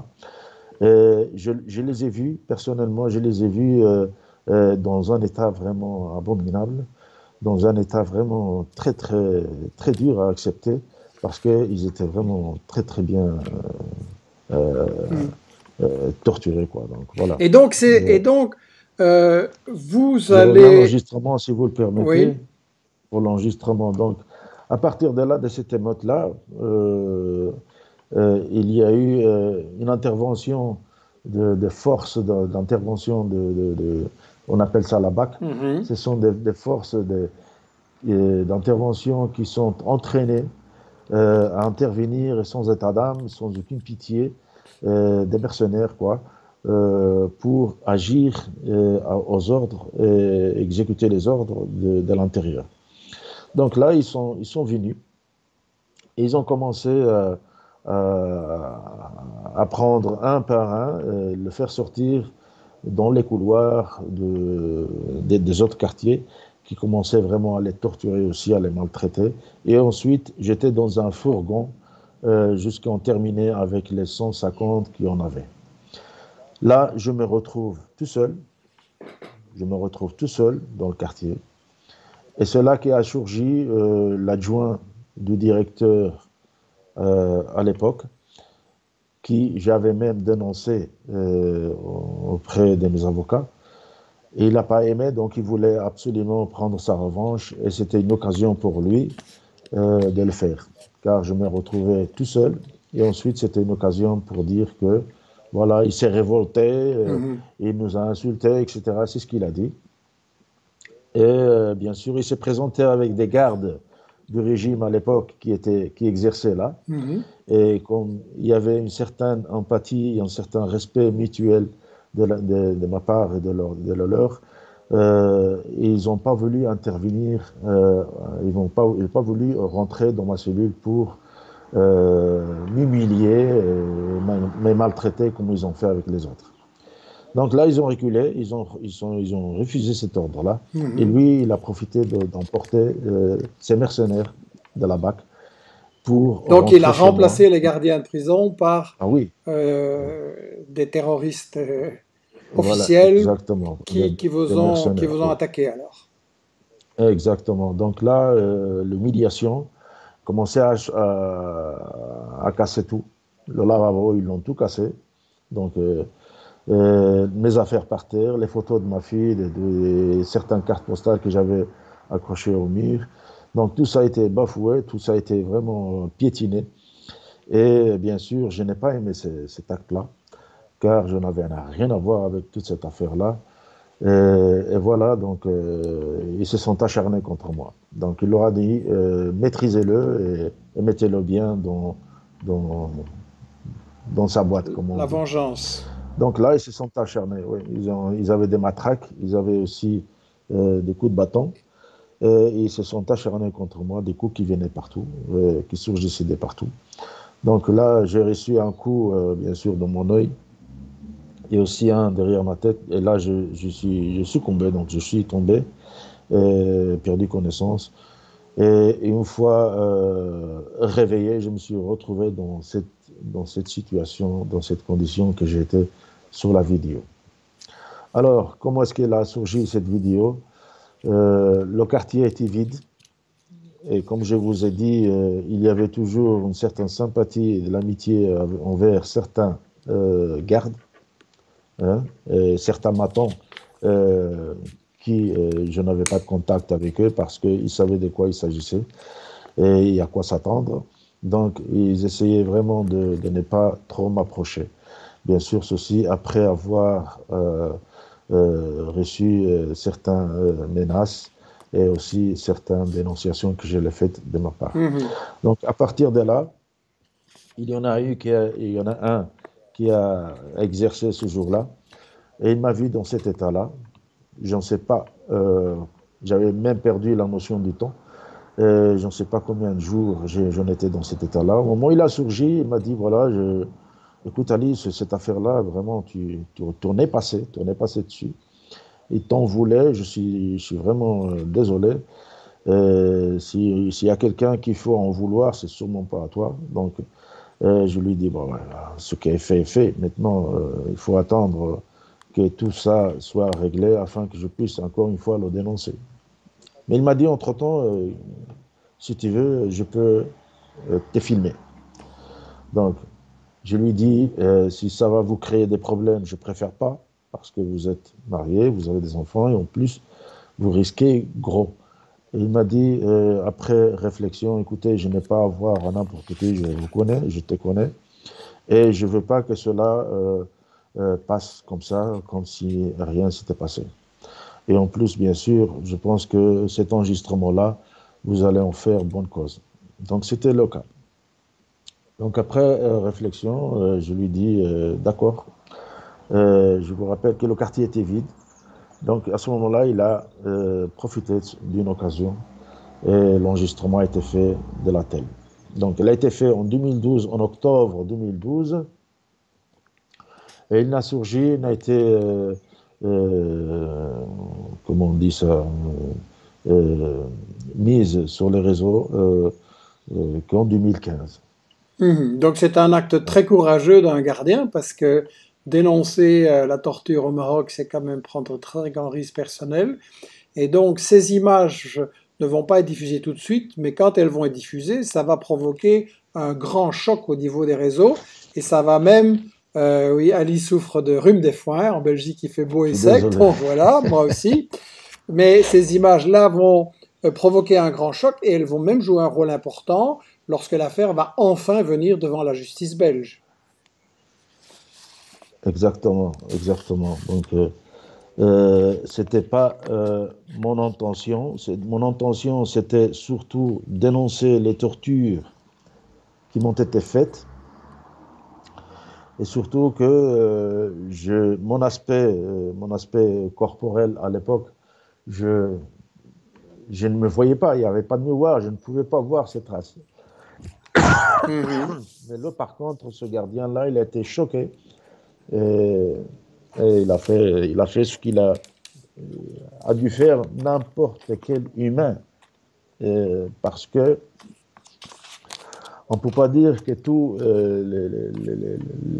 Et je, je, les ai vus, personnellement, je les ai vus euh, euh, dans un état vraiment abominable, dans un état vraiment très, très, très dur à accepter, parce qu'ils étaient vraiment très, très bien euh, Mhm. euh, torturés, quoi. Donc, voilà. Et donc, c'est, Et et donc euh, vous je reviens à allez... l'enregistrement, si vous le permettez, Oui. pour l'enregistrement. Donc, à partir de là, de cette émeute-là, euh, euh, il y a eu euh, une intervention de, de forces d'intervention, de, de, de, on appelle ça la B A C. Mhm. Ce sont des, des forces d'intervention qui sont entraînées euh, à intervenir sans état d'âme, sans aucune pitié, euh, des mercenaires, quoi, euh, pour agir euh, aux ordres et exécuter les ordres de, de l'intérieur. Donc là, ils sont, ils sont venus et ils ont commencé euh, à, à prendre un par un, euh, le faire sortir dans les couloirs de, des, des autres quartiers qui commençaient vraiment à les torturer aussi, à les maltraiter. Et ensuite, j'étais dans un fourgon euh, jusqu'à en terminer avec les cent cinquante qui en avaient. Là, je me retrouve tout seul. Je me retrouve tout seul dans le quartier. Et c'est là qu'est surgi euh, l'adjoint du directeur euh, à l'époque, qui j'avais même dénoncé euh, auprès de mes avocats. Et il n'a pas aimé, donc il voulait absolument prendre sa revanche. Et c'était une occasion pour lui euh, de le faire. Car je me retrouvais tout seul. Et ensuite, c'était une occasion pour dire que, voilà, il s'est révolté, euh, Mhm. il nous a insultés, et cetera. C'est ce qu'il a dit. Et euh, bien sûr, il s'est présenté avec des gardes du régime à l'époque qui, étaient, qui exerçaient là. Mhm. Et comme il y avait une certaine empathie et un certain respect mutuel de, la, de, de ma part et de leur, de la leur, euh, ils n'ont pas voulu intervenir, euh, ils n'ont pas, ils pas voulu rentrer dans ma cellule pour euh, m'humilier, euh, me maltraiter comme ils ont fait avec les autres. Donc là, ils ont reculé, ils ont, ils sont, ils ont refusé cet ordre-là. Et Mhm. lui, il a profité d'emporter euh, ses mercenaires de la B A C pour Donc il a rentrer chez moi. remplacé les gardiens de prison par Ah oui, euh, des terroristes euh, voilà, officiels exactement, des, qui, qui vous des ont, qui mercenaires, vous ont oui. attaqué alors. Exactement. Donc là, euh, l'humiliation commençait à, à, à casser tout. Le lavabo, ils l'ont tout cassé. Donc, euh, euh, mes affaires par terre, les photos de ma fille, de, de- certaines cartes postales que j'avais accrochées au mur. Donc, tout ça a été bafoué, tout ça a été vraiment piétiné. Et bien sûr, je n'ai pas aimé ce- cet acte-là, car je n'avais rien à voir avec toute cette affaire-là. Et, et voilà, donc euh, ils se sont acharnés contre moi. Donc il leur a dit, euh, maîtrisez-le et, et mettez-le bien dans, dans, dans sa boîte, comme on La dit. vengeance. Donc là, ils se sont acharnés. Oui. Ils, ont, ils avaient des matraques, ils avaient aussi euh, des coups de bâton. Et ils se sont acharnés contre moi, des coups qui venaient partout, euh, qui surgissaient de partout. Donc là, j'ai reçu un coup, euh, bien sûr, dans mon œil, et aussi un derrière ma tête. Et là, je, je suis, je suis tombé, donc je suis tombé, et perdu connaissance. Et, et une fois euh, réveillé, je me suis retrouvé dans cette, dans cette situation, dans cette condition que j'étais sur la vidéo. Alors, comment est-ce qu'elle a surgi cette vidéo? Euh, Le quartier était vide. Et comme je vous ai dit, euh, il y avait toujours une certaine sympathie et de l'amitié envers certains euh, gardes, hein, et certains matons euh, qui, euh, je n'avais pas de contact avec eux parce qu'ils savaient de quoi il s'agissait et à quoi s'attendre. Donc, ils essayaient vraiment de, de ne pas trop m'approcher. Bien sûr, ceci après avoir euh, euh, reçu euh, certaines euh, menaces et aussi certaines dénonciations que je l'ai faites de ma part. Mhm. Donc, à partir de là, il y en a eu qui a, il y en a un qui a exercé ce jour-là et il m'a vu dans cet état-là. J'en sais pas, euh, j'avais même perdu la notion du temps. Euh, je ne sais pas combien de jours j'en étais dans cet état-là. Au moment où il a surgi, il m'a dit, voilà, je, écoute Alice, cette affaire-là, vraiment, tu, tu, tu en es passé, tu en es passé dessus. Il t'en voulait, je suis, je suis vraiment euh, désolé. Euh, si- S'il y a quelqu'un qu'il faut en vouloir, c'est sûrement pas à toi. Donc, euh, je lui dis, bon, voilà, ce qui est fait est fait. Maintenant, euh, il faut attendre que tout ça soit réglé afin que je puisse encore une fois le dénoncer. Mais il m'a dit, entre-temps, euh, si tu veux, je peux euh, te filmer. Donc, je lui dis, euh, si ça va vous créer des problèmes, je préfère pas, parce que vous êtes marié, vous avez des enfants, et en plus, vous risquez gros. Et il m'a dit, euh, après réflexion, écoutez, je n'ai pas à voir à n'importe qui, je vous connais, je te connais, et je ne veux pas que cela euh, euh, passe comme ça, comme si rien s'était passé. Et en plus, bien sûr, je pense que cet enregistrement-là, vous allez en faire bonne cause. Donc, c'était le cas. Donc, après euh, réflexion, euh, je lui dis, euh, d'accord. Euh, je vous rappelle que le quartier était vide. Donc, à ce moment-là, il a euh, profité d'une occasion et l'enregistrement a été fait de la telle. Donc, il a été fait en deux mille douze, en octobre deux mille douze, et il n'a surgi, n'a été, euh, euh, comment on dit ça, euh, euh, mise sur les réseaux euh, euh, qu'en deux mille quinze. Mhm. Donc c'est un acte très courageux d'un gardien parce que dénoncer euh, la torture au Maroc, c'est quand même prendre un très grand risque personnel. Et donc ces images ne vont pas être diffusées tout de suite, mais quand elles vont être diffusées, ça va provoquer un grand choc au niveau des réseaux et ça va même, euh, oui, Ali souffre de rhume des foins, en Belgique il fait beau Je et suis sec, désolé. donc voilà, moi aussi. Mais ces images-là vont euh, provoquer un grand choc et elles vont même jouer un rôle important lorsque l'affaire va enfin venir devant la justice belge. Exactement, exactement. Donc, euh, euh, c'était pas euh, mon intention. C'est- Mon intention, c'était surtout dénoncer les tortures qui m'ont été faites et surtout que euh, je, mon aspect, euh, mon aspect corporel à l'époque, je, je ne me voyais pas. Il n'y avait pas de miroir. Je ne pouvais pas voir ces traces. Mhm. Mais là, par contre, ce gardien-là, il a été choqué et, et il a fait, il a fait ce qu'il a a dû faire n'importe quel humain. Euh, parce que on ne peut pas dire que tous euh, les, les, les,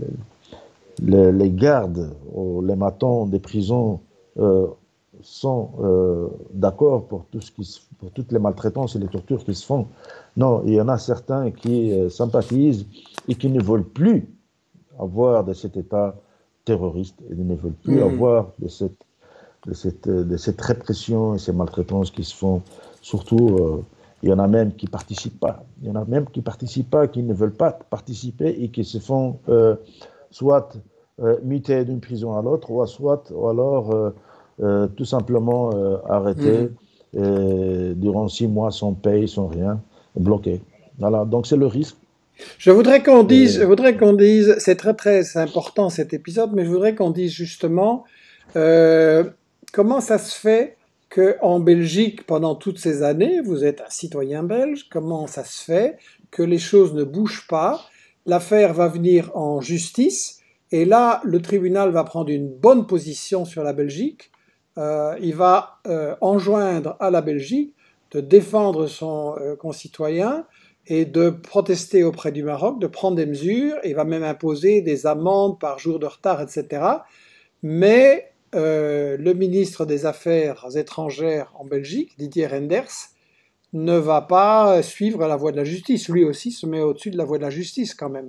les, les, gardes ou les matons des prisons euh, sont euh, d'accord pour, tout ce qui, pour toutes les maltraitances et les tortures qui se font. Non, il y en a certains qui euh, sympathisent et qui ne veulent plus avoir de cet état terroriste et ne veulent plus Mhm. avoir de cette de cette, de cette répression et ces maltraitances qui se font. Surtout, euh, il y en a même qui ne participent pas. Il y en a même qui ne participent pas, qui ne veulent pas participer et qui se font euh, soit euh, muter d'une prison à l'autre, ou soit ou alors euh, euh, tout simplement euh, arrêter Mhm. euh, durant six mois sans paye, sans rien, bloqué. Voilà, donc c'est le risque. Je voudrais qu'on dise, je Et, voudrais qu'on dise, c'est très très important cet épisode, mais je voudrais qu'on dise justement euh, comment ça se fait que en Belgique, pendant toutes ces années, vous êtes un citoyen belge, comment ça se fait que les choses ne bougent pas, l'affaire va venir en justice, et là, le tribunal va prendre une bonne position sur la Belgique, euh, il va euh, enjoindre à la Belgique de défendre son euh, concitoyen, et de protester auprès du Maroc, de prendre des mesures, et va même imposer des amendes par jour de retard, et cetera. Mais euh, le ministre des Affaires étrangères en Belgique, Didier Reynders, ne va pas suivre la voie de la justice. Lui aussi se met au-dessus de la voie de la justice quand même.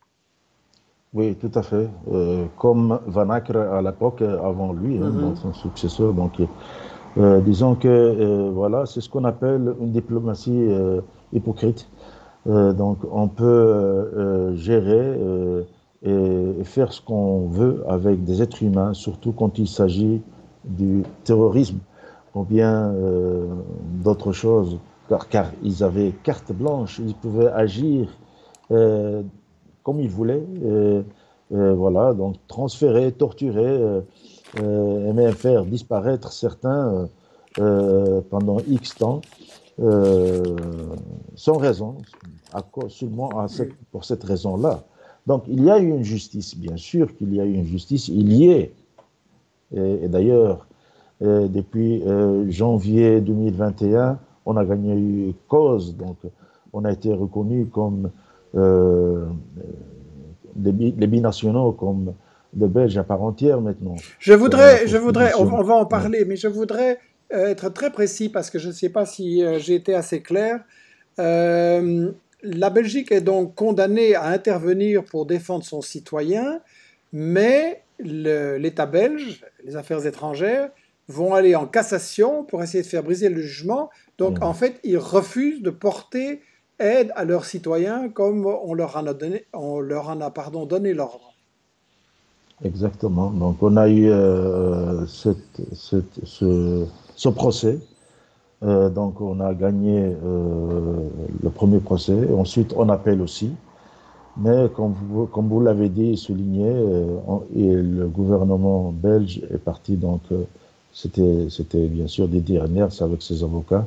oui, tout à fait. Euh, comme Van Acker à l'époque, euh, avant lui, hein, donc Mhm. son successeur. Donc, Euh, disons que euh, voilà, c'est ce qu'on appelle une diplomatie euh, hypocrite. Euh, donc on peut euh, euh, gérer euh, et faire ce qu'on veut avec des êtres humains, surtout quand il s'agit du terrorisme ou bien euh, d'autres choses, car, car ils avaient carte blanche, ils pouvaient agir euh, comme ils voulaient. Euh, euh, voilà, donc transférer, torturer, euh, euh, et même faire disparaître certains euh, euh, pendant X temps, euh, sans raison, à cause, seulement à cette, pour cette raison-là. Donc il y a eu une justice, bien sûr qu'il y a eu une justice, il y est. Et, et d'ailleurs, euh, depuis euh, janvier deux mille vingt et un, on a gagné cause, donc on a été reconnu comme euh, les, les binationaux, comme des Belges à part entière maintenant, Je selon la voudrais, je voudrais, on, Constitution. on va en Ouais. parler, mais je voudrais euh, être très précis parce que je ne sais pas si euh, j'ai été assez clair. Euh, la Belgique est donc condamnée à intervenir pour défendre son citoyen, mais l'État belge, les affaires étrangères, vont aller en cassation pour essayer de faire briser le jugement. Donc en Mhm. fait, ils refusent de porter aide à leurs citoyens comme on leur en a donné, on leur en a, pardon, donné l'ordre. Exactement. Donc, on a eu euh, cette- cette- ce, ce procès. Euh, donc, on a gagné euh, le premier procès. Ensuite, on appelle aussi. Mais comme vous, comme vous l'avez dit et souligné, euh, on- et le gouvernement belge est parti. Donc, euh, c'était, c'était bien sûr Didier Reynders avec ses avocats.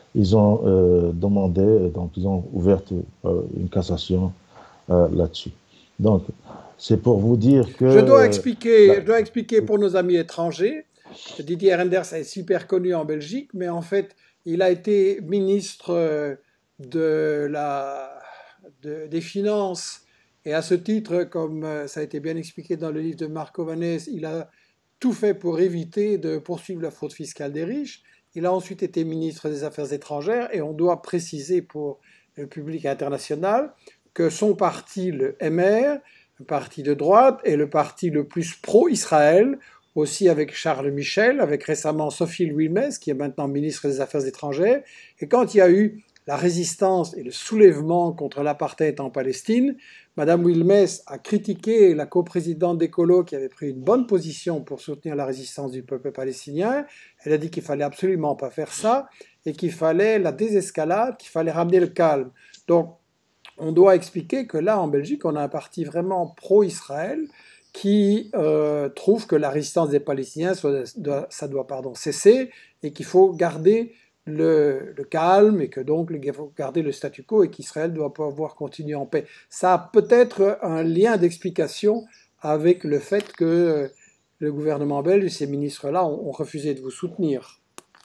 ils ont euh, demandé, donc ils ont ouvert euh, une cassation euh, là-dessus. Donc, c'est pour vous dire que... Je dois euh, expliquer, je la- dois expliquer pour nos amis étrangers. Didier Reynders est super connu en Belgique, mais en fait, il a été ministre euh, de la, de- des Finances. Et à ce titre, comme euh, ça a été bien expliqué dans le livre de Marco Vanès, il a tout fait pour éviter de poursuivre la fraude fiscale des riches. Il a ensuite été ministre des Affaires étrangères et on doit préciser pour le public international que son parti, le M R, un parti de droite, est le parti le plus pro-Israël, aussi avec Charles Michel, avec récemment Sophie Wilmès, qui est maintenant ministre des Affaires étrangères. Et quand il y a eu la résistance et le soulèvement contre l'apartheid en Palestine, Madame Wilmès a critiqué la coprésidente d'Ecolo qui avait pris une bonne position pour soutenir la résistance du peuple palestinien. Elle a dit qu'il fallait absolument pas faire ça et qu'il fallait la désescalade, qu'il fallait ramener le calme. Donc, on doit expliquer que là, en Belgique, on a un parti vraiment pro-Israël qui euh, trouve que la résistance des Palestiniens, soit, doit, ça doit pardon, cesser et qu'il faut garder le, le, calme et que donc il faut garder le statu quo et qu'Israël doit pouvoir continuer en paix. Ça a peut-être un lien d'explication avec le fait que le gouvernement belge et ces ministres-là ont, ont refusé de vous soutenir.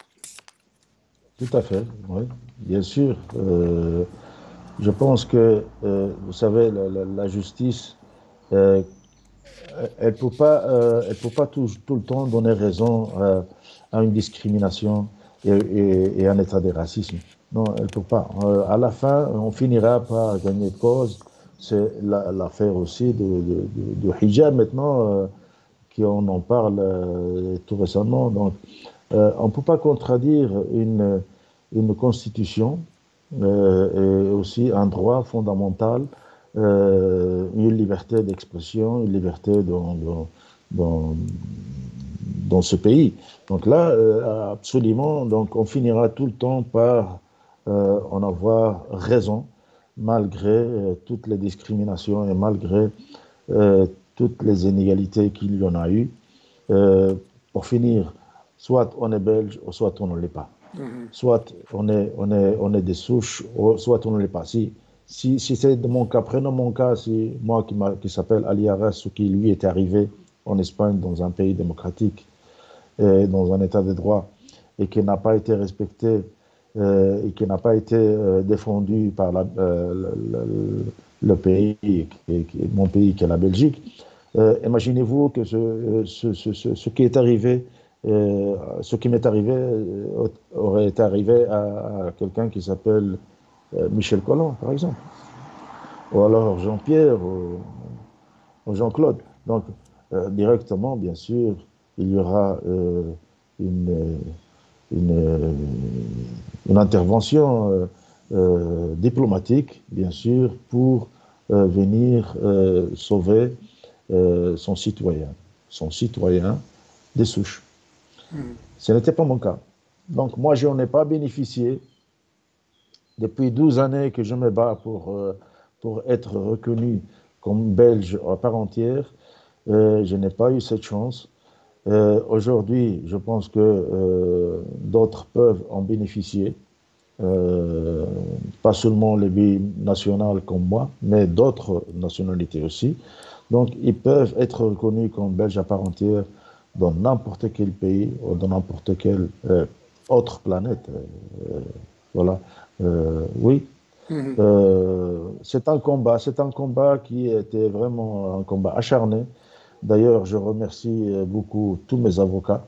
Tout à fait, oui, bien sûr. Euh, je pense que, euh, vous savez, la, la- la justice, euh, elle ne peut pas, euh, elle peut pas tout, tout le temps donner raison euh, à une discrimination et, et- et un état de racisme. Non, elle ne peut pas. Euh, à la fin, on finira par gagner de cause. C'est la- l'affaire aussi de, de- de- de hijab maintenant, euh, qu'on en parle euh, tout récemment. Donc, euh, on ne peut pas contradire une, une constitution euh, et aussi un droit fondamental, euh, une liberté d'expression, une liberté dans, dans, dans, dans ce pays. Donc là, euh, absolument, donc on finira tout le temps par euh, en avoir raison, malgré euh, toutes les discriminations et malgré euh, toutes les inégalités qu'il y en a eu. Euh, pour finir, soit on est belge, soit on ne l'est pas. Mhm. Soit on est, on est, on est des souches, soit on ne l'est pas. Si, si, si c'est de mon cas, prenons mon cas, si moi qui, qui s'appelle Ali Arras, ou qui lui est arrivé en Espagne, dans un pays démocratique, et dans un état de droit, et qui n'a pas été respecté, euh, et qui n'a pas été euh, défendu par la, euh, le, le, le, pays, qui, qui, mon pays qui est la Belgique, euh, imaginez-vous que ce, ce, ce, ce, ce qui est arrivé, euh, ce qui m'est arrivé euh, aurait été arrivé à, à quelqu'un qui s'appelle euh, Michel Collomb, par exemple, ou alors Jean-Pierre, ou, ou Jean-Claude. Donc, euh, directement, bien sûr, il y aura euh, une, une, une, intervention euh, euh, diplomatique, bien sûr, pour euh, venir euh, sauver euh, son citoyen, son citoyen des souches. Mhm. Ce n'était pas mon cas. Donc moi, je n'en ai pas bénéficié. Depuis douze années que je me bats pour, euh, pour être reconnu comme belge à part entière, euh, je n'ai pas eu cette chance. Euh, Aujourd'hui, je pense que euh, d'autres peuvent en bénéficier. Euh, pas seulement les binationales comme moi, mais d'autres nationalités aussi. Donc, ils peuvent être reconnus comme Belges à part entière dans n'importe quel pays ou dans n'importe quelle euh, autre planète. Euh, voilà. Euh, oui. Mhm. Euh, c'est un combat. C'est un combat qui était vraiment un combat acharné. D'ailleurs, je remercie euh, beaucoup tous mes avocats,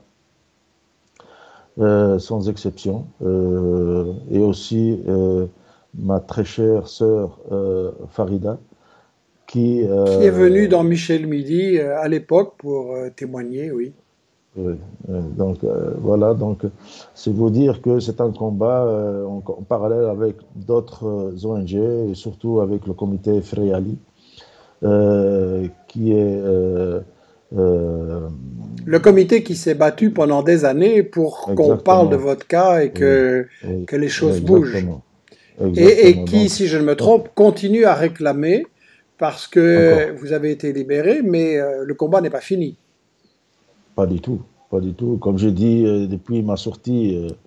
euh, sans exception, euh, et aussi euh, ma très chère sœur euh, Farida, qui, Qui est venu euh, dans Michel Midi euh, à l'époque pour euh, témoigner, oui. oui, euh, donc euh, voilà, donc c'est vous dire que c'est un combat euh, en, en parallèle avec d'autres euh, O N G et surtout avec le comité Freyali, euh, qui est euh, euh, Le comité qui s'est battu pendant des années pour qu'on parle de exactement, votre cas et oui, que, oui, que les choses bougent. exactement, Et, et exactement. qui, Donc, si je ne me donc trompe, continue à réclamer parce que encore. vous avez été libéré, mais euh, le combat n'est pas fini. Pas du tout, pas du tout. Comme je dis euh, depuis ma sortie, euh,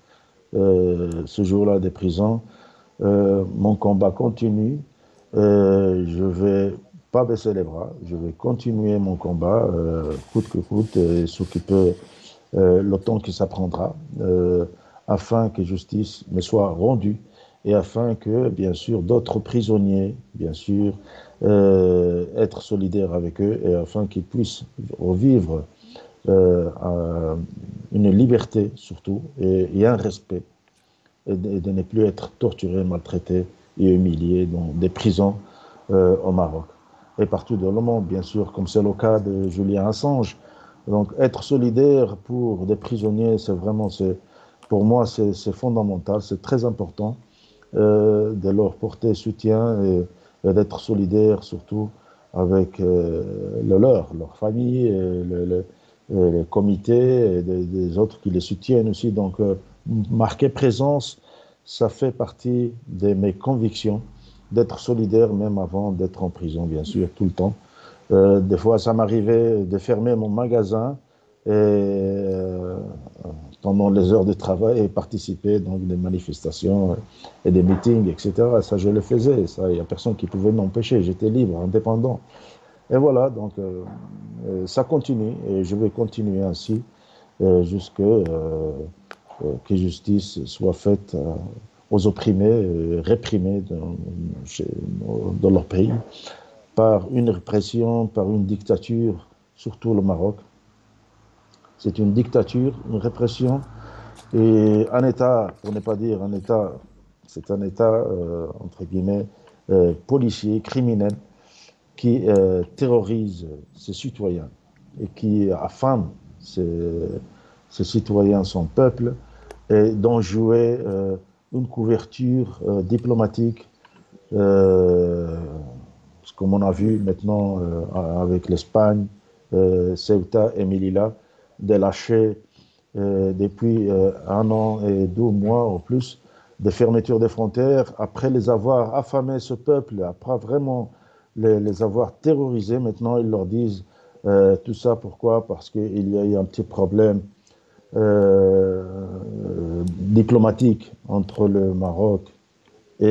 euh, ce jour-là des prisons. Euh, mon combat continue. Euh, je vais pas baisser les bras. Je vais continuer mon combat, euh, coûte que coûte, et ce qui peut, euh, le temps que ça prendra, euh, afin que justice me soit rendue et afin que, bien sûr, d'autres prisonniers, bien sûr, euh, être solidaires avec eux et afin qu'ils puissent revivre euh, euh, une liberté surtout et, et un respect et de, et de ne plus être torturés, maltraités et humiliés dans des prisons euh, au Maroc et partout dans le monde, bien sûr, comme c'est le cas de Julian Assange. Donc, être solidaire pour des prisonniers, c'est vraiment, c'est, pour moi, c'est c'est fondamental, c'est très important euh, de leur porter soutien et, et d'être solidaire surtout avec euh, le leur, leur famille, et le, le, et les comités et des, des autres qui les soutiennent aussi. Donc, euh, marquer présence, ça fait partie de mes convictions d'être solidaire même avant d'être en prison, bien sûr, tout le temps. Euh, des fois, ça m'arrivait de fermer mon magasin et, euh, pendant les heures de travail et participer donc des manifestations et des meetings, et cetera. Ça, je le faisais. Ça, il n'y a personne qui pouvait m'empêcher. J'étais libre, indépendant. Et voilà, donc euh, euh, ça continue et je vais continuer ainsi euh, jusque euh, euh, que justice soit faite euh, aux opprimés, euh, réprimés dans, chez, dans leur pays par une répression, par une dictature, surtout le Maroc. C'est une dictature, une répression et un État, pour ne pas dire un État, c'est un État, euh, entre guillemets, euh, policier, criminel, qui euh, terrorise ses citoyens et qui affame ses, ses citoyens, son peuple, et dont jouer euh, une couverture euh, diplomatique, euh, comme on a vu maintenant euh, avec l'Espagne, euh, Ceuta et Melilla, de lâcher euh, depuis euh, un an et deux mois ou plus de fermeture des frontières, après les avoir affamés, ce peuple, après vraiment les, les avoir terrorisés, maintenant ils leur disent euh, tout ça, pourquoi? Parce qu'il y a eu un petit problème euh, euh, diplomatique entre le Maroc et,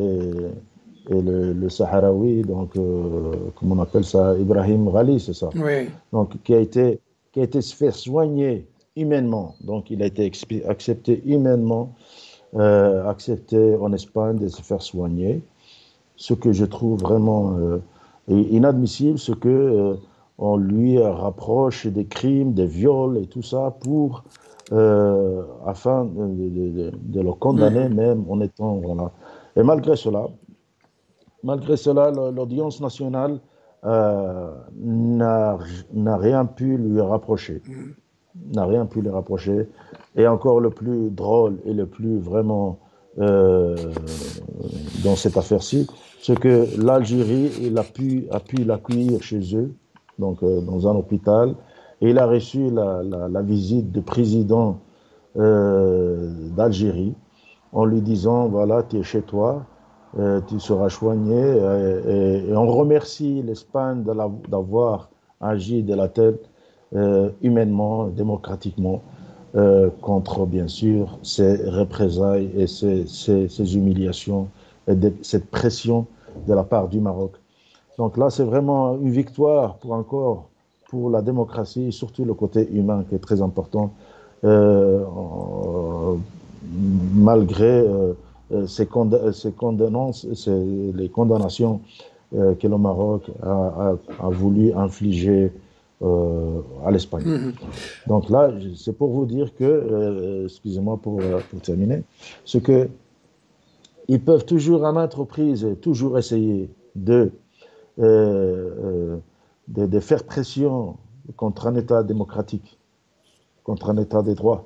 et le, le Sahraoui, donc euh, comment on appelle ça, Ibrahim Ghali, c'est ça, Oui. donc qui a été qui a été se faire soigner humainement, donc il a été accepté humainement, euh, accepté en Espagne de se faire soigner, ce que je trouve vraiment euh, inadmissible, ce que euh, on lui rapproche des crimes, des viols et tout ça pour euh, afin de, de, de, de le condamner Mhm. même en étant voilà. Et malgré cela, malgré cela, l'audience nationale euh, n'a n'a rien pu lui rapprocher, Mhm. n'a rien pu lui rapprocher. Et encore le plus drôle et le plus vraiment euh, dans cette affaire-ci, c'est que l'Algérie il a pu, a pu l'accueillir chez eux, donc euh, dans un hôpital, et il a reçu la, la, la visite du président euh, d'Algérie en lui disant, voilà, tu es chez toi, euh, tu seras soigné, et, et, et on remercie l'Espagne d'avoir agi de la tête euh, humainement, démocratiquement, euh, contre, bien sûr, ces représailles et ces, ces, ces humiliations et de, cette pression de la part du Maroc. Donc là, c'est vraiment une victoire pour encore pour la démocratie et surtout le côté humain qui est très important, euh, euh, malgré euh, ces, cond ces, ces les condamnations euh, que le Maroc a, a, a voulu infliger euh, à l'Espagne. Mhm. Donc là, c'est pour vous dire que, euh, excusez-moi pour, pour terminer, ce que ils peuvent toujours à maintes reprises, toujours essayer de, euh, euh, de, de faire pression contre un État démocratique, contre un État des droits,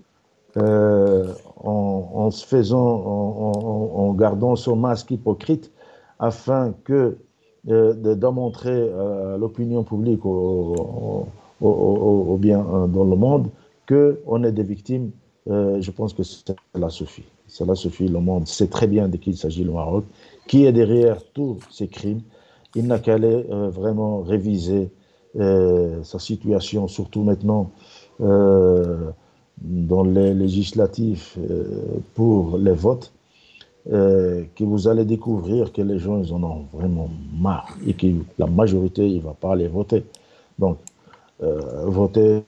euh, en, en se faisant, en, en, en gardant son masque hypocrite, afin que euh, de démontrer à l'opinion publique, au, au, au, au bien dans le monde, qu'on est des victimes. Euh, je pense que cela suffit. Cela suffit. Le monde sait très bien de qui il s'agit, le Maroc, qui est derrière tous ces crimes. Il n'a qu'à aller euh, vraiment réviser euh, sa situation, surtout maintenant. Euh, dans les législatifs euh, pour les votes, euh, que vous allez découvrir que les gens, ils en ont vraiment marre et que la majorité, il ne va pas aller voter. Donc, euh, voter,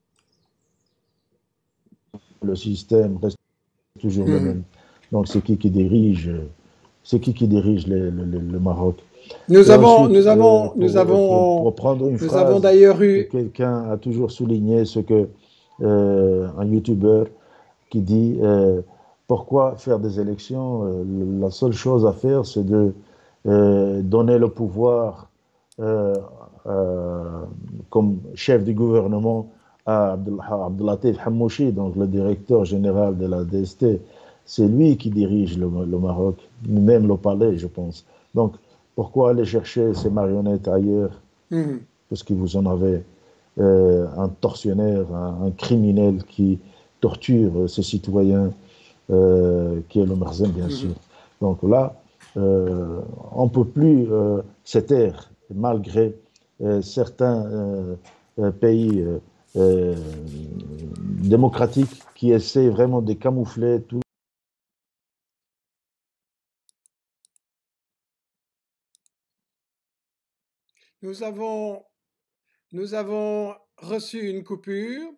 le système reste toujours le Mhm. même. Donc, c'est qui qui dirige, c'est qui qui dirige le, le- le- le Maroc. Nous Et avons, ensuite, nous euh, avons, nous pour, pour, avons, pour prendre une nous avons phrase d'ailleurs que eu, quelqu'un a toujours souligné, ce que euh, un youtubeur qui dit euh, pourquoi faire des élections? Euh, la seule chose à faire, c'est de euh, donner le pouvoir euh, euh, comme chef du gouvernement à Abdel- Abdelatif Hammouchi, donc le directeur général de la D S T. C'est lui qui dirige le, le Maroc, même le palais, je pense. Donc, pourquoi aller chercher ces marionnettes ailleurs? Mhm. Parce que vous en avez euh, un tortionnaire, un, un criminel qui torture ses citoyens, euh, qui est le Marzem, bien sûr. Mhm. Donc là, euh, on ne peut plus euh, se taire, malgré euh, certains euh, euh, pays euh, euh, démocratiques qui essaient vraiment de camoufler tout. Nous avons, nous avons reçu une coupure.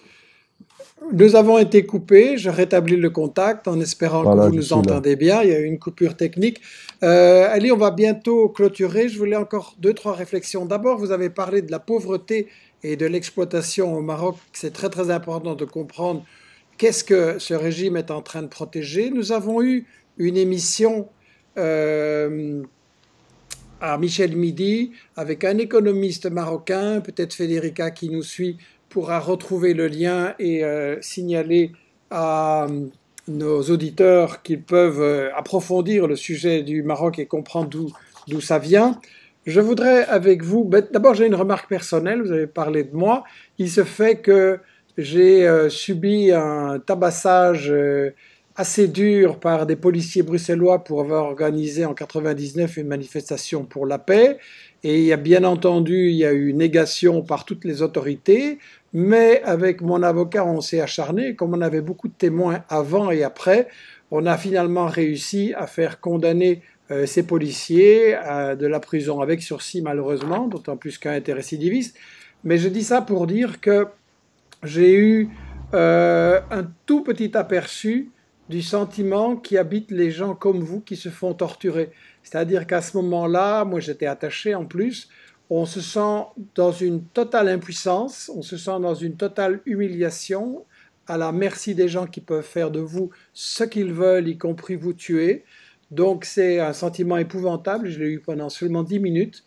Nous avons été coupés. Je rétablis le contact en espérant que Voilà, vous je nous suis là. entendez bien. Il y a eu une coupure technique. Euh, Ali, on va bientôt clôturer. Je voulais encore deux, trois réflexions. D'abord, vous avez parlé de la pauvreté et de l'exploitation au Maroc. C'est très, très important de comprendre qu'est-ce que ce régime est en train de protéger. Nous avons eu une émission euh, à Michel Midi avec un économiste marocain, peut-être Federica qui nous suit pourra retrouver le lien et euh, signaler à euh, nos auditeurs qu'ils peuvent euh, approfondir le sujet du Maroc et comprendre d'où d'où ça vient. Je voudrais avec vous, ben, d'abord j'ai une remarque personnelle, vous avez parlé de moi, il se fait que j'ai euh, subi un tabassage euh, assez dur par des policiers bruxellois pour avoir organisé en quatre-vingt-dix-neuf une manifestation pour la paix. Et il y a bien entendu, il y a eu négation par toutes les autorités, mais avec mon avocat, on s'est acharné. Comme on avait beaucoup de témoins avant et après, on a finalement réussi à faire condamner euh, ces policiers à de la prison avec sursis, malheureusement, d'autant plus qu'un était récidiviste. Mais je dis ça pour dire que j'ai eu euh, un tout petit aperçu du sentiment qui habite les gens comme vous qui se font torturer. C'est-à-dire qu'à ce moment-là, moi j'étais attaché en plus, on se sent dans une totale impuissance, on se sent dans une totale humiliation, à la merci des gens qui peuvent faire de vous ce qu'ils veulent, y compris vous tuer. Donc c'est un sentiment épouvantable, je l'ai eu pendant seulement dix minutes.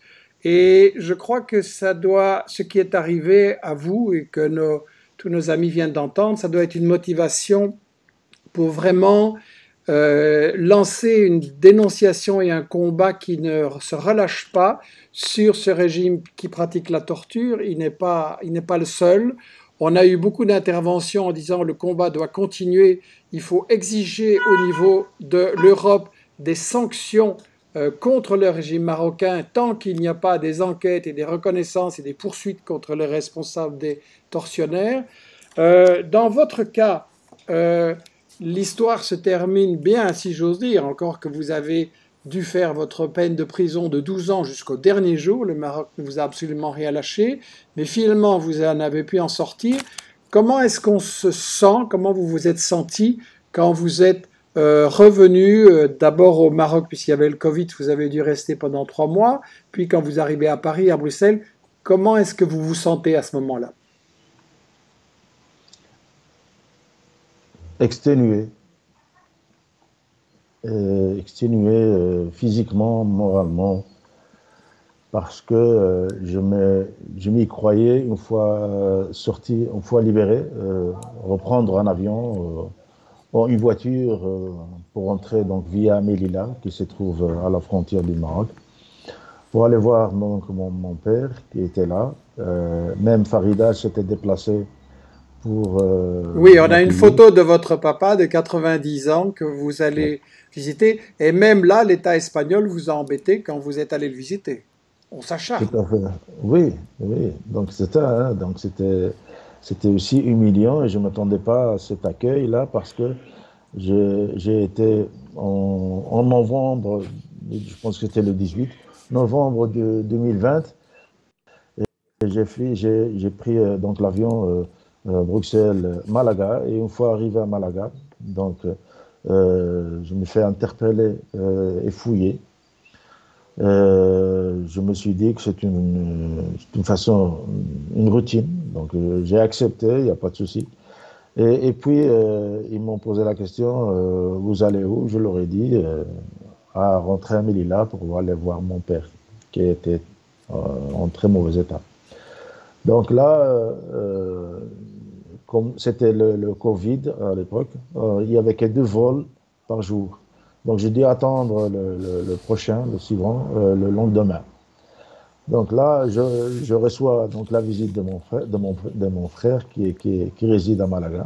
Et je crois que ça doit, ce qui est arrivé à vous et que nos, tous nos amis viennent d'entendre, ça doit être une motivation pour vraiment euh, lancer une dénonciation et un combat qui ne se relâche pas sur ce régime qui pratique la torture. Il n'est pas, il n'est pas le seul. On a eu beaucoup d'interventions en disant le combat doit continuer. Il faut exiger au niveau de l'Europe des sanctions euh, contre le régime marocain tant qu'il n'y a pas des enquêtes et des reconnaissances et des poursuites contre les responsables des tortionnaires. Euh, dans votre cas, euh, l'histoire se termine bien, si j'ose dire, encore que vous avez dû faire votre peine de prison de douze ans jusqu'au dernier jour. Le Maroc ne vous a absolument rien lâché, mais finalement, vous en avez pu en sortir. Comment est-ce qu'on se sent? Comment vous vous êtes senti quand vous êtes euh, revenu euh, d'abord au Maroc, puisqu'il y avait le Covid, vous avez dû rester pendant trois mois, puis quand vous arrivez à Paris, à Bruxelles, comment est-ce que vous vous sentez à ce moment-là? Exténué, euh, exténué euh, physiquement, moralement, parce que euh, je me, je m'y croyais une fois euh, sorti, une fois libéré, euh, reprendre un avion, euh, ou une voiture euh, pour entrer donc via Melilla, qui se trouve euh, à la frontière du Maroc, pour aller voir donc, mon, mon père qui était là. Euh, même Farida s'était déplacée pour euh, Oui, on a une m'accueillir. photo de votre papa de quatre-vingt-dix ans que vous Ouais, allez visiter. Et même là, l'État espagnol vous a embêté quand vous êtes allé le visiter. On tout s'acharne. à fait. Oui, oui. Donc c'était, hein, donc c'était. c'était aussi humiliant et je ne m'attendais pas à cet accueil-là parce que j'ai été en, en novembre, je pense que c'était le dix-huit novembre de deux mille vingt, et j'ai pris euh, donc l'avion euh, euh, Bruxelles-Malaga, et une fois arrivé à Malaga, donc euh, je me fais interpeller euh, et fouiller. Euh, je me suis dit que c'est une, une façon, une routine, donc euh, j'ai accepté, il n'y a pas de souci. Et, et puis, euh, ils m'ont posé la question, euh, vous allez où? Je leur ai dit, euh, à rentrer à Melilla pour aller voir mon père, qui était euh, en très mauvais état. Donc là, euh, comme c'était le, le Covid à l'époque, euh, il n'y avait que deux vols par jour. Donc j'ai dû attendre le, le, le prochain, le suivant, euh, le lendemain. Donc là, je, je reçois donc la visite de mon frère, de mon, de mon frère qui, qui, qui réside à Malaga.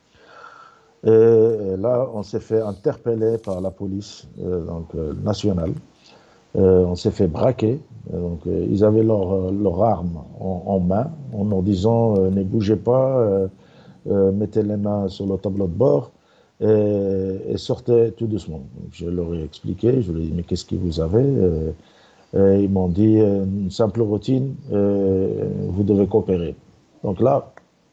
Et là, on s'est fait interpeller par la police euh, donc, euh, nationale. Euh, on s'est fait braquer. Donc, euh, ils avaient leur, leur arme en, en main en leur disant euh, ne bougez pas, euh, euh, mettez les mains sur le tableau de bord et, et sortez tout doucement. Donc, je leur ai expliqué, je leur ai dit mais qu'est-ce que vous avez? euh, et ils m'ont dit euh, une simple routine, euh, vous devez coopérer. Donc là,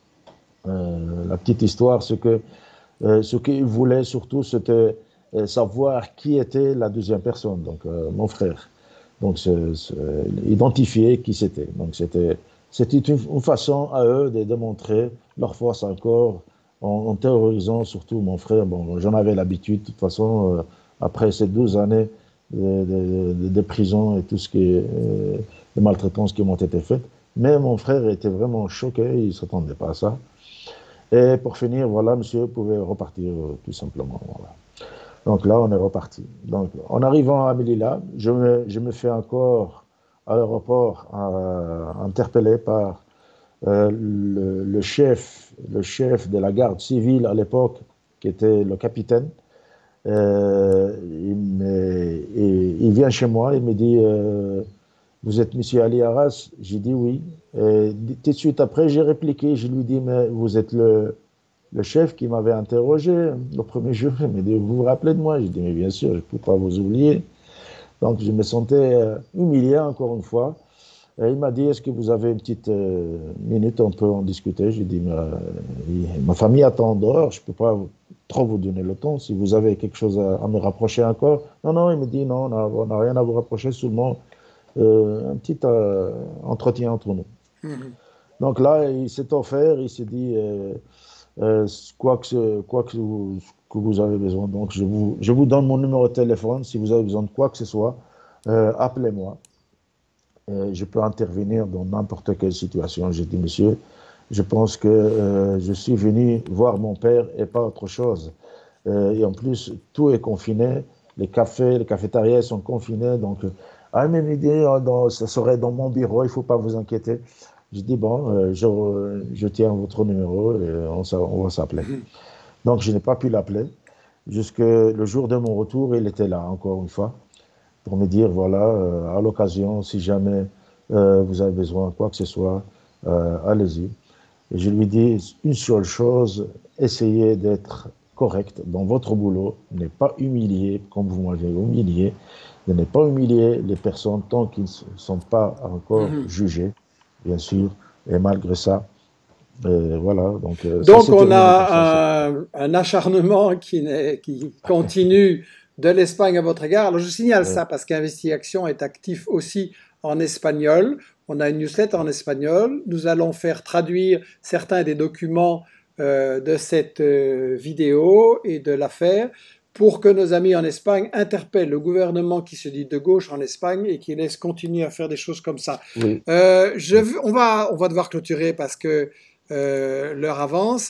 euh, la petite histoire, c'est que Euh, ce qu'il voulait surtout, c'était euh, savoir qui était la deuxième personne, donc euh, mon frère. Donc, c'est, c'est, identifier qui c'était. Donc, c'était, c'était une, une façon à eux de démontrer leur force encore en, en terrorisant surtout mon frère. Bon, j'en avais l'habitude, de toute façon, euh, après ces douze années de, de, de, de prison et tout ce qui est euh, de maltraitance qui m'ont été faites. Mais mon frère était vraiment choqué, il ne s'attendait pas à ça. Et pour finir, voilà, monsieur, vous pouvez repartir euh, tout simplement. Voilà. Donc là, on est reparti. Donc, en arrivant à Melilla, je me, je me fais encore à l'aéroport euh, interpellé par euh, le, le chef, le chef de la garde civile à l'époque, qui était le capitaine. Euh, il, me, et, il vient chez moi, il me dit euh, vous êtes monsieur Ali Arras? J'ai dit oui. Et tout de suite après, j'ai répliqué, je lui dis mais vous êtes le le chef qui m'avait interrogé le premier jour, il m'a dit, vous vous rappelez de moi? J'ai dit, mais bien sûr, je ne peux pas vous oublier. Donc, je me sentais euh, humilié encore une fois. Et il m'a dit, est-ce que vous avez une petite euh, minute, on peut en discuter? J'ai dit, ma, ma famille attend dehors, je ne peux pas trop vous donner le temps. Si vous avez quelque chose à, à me rapprocher encore. Non, non, il me dit, non, on n'a rien à vous rapprocher, seulement euh, un petit euh, entretien entre nous. Mm-hmm. Donc là, il s'est offert, il s'est dit... Euh, Euh, quoi que, quoi que vous, que vous avez besoin. Donc, je vous, je vous donne mon numéro de téléphone. Si vous avez besoin de quoi que ce soit, euh, appelez-moi. Euh, je peux intervenir dans n'importe quelle situation. J'ai dit, monsieur, je pense que euh, je suis venu voir mon père et pas autre chose. Euh, et en plus, tout est confiné. Les cafés, les cafétérias sont confinés. Donc, ah, mais il dit, oh, ça serait dans mon bureau, il ne faut pas vous inquiéter. Je dis, bon, euh, je, je tiens votre numéro et on, on va s'appeler. Mmh. Donc, je n'ai pas pu l'appeler. Jusque le jour de mon retour, il était là, encore une fois, pour me dire, voilà, euh, à l'occasion, si jamais euh, vous avez besoin de quoi que ce soit, euh, allez-y. Et je lui dis une seule chose, essayez d'être correct dans votre boulot, ne pas humilier, comme vous m'avez humilié, de ne pas humilier les personnes tant qu'ils ne sont pas encore mmh. jugés. Bien sûr, et malgré ça, euh, voilà. Donc, euh, donc ça, on a un, un acharnement qui, qui continue de l'Espagne à votre égard. Alors je signale ouais. ça parce qu'Investigation est actif aussi en espagnol. On a une newsletter en espagnol. Nous allons faire traduire certains des documents euh, de cette euh, vidéo et de l'affaire pour que nos amis en Espagne interpellent le gouvernement qui se dit de gauche en Espagne et qui laisse continuer à faire des choses comme ça. Oui. Euh, je, on, va, on va devoir clôturer parce que euh, l'heure avance.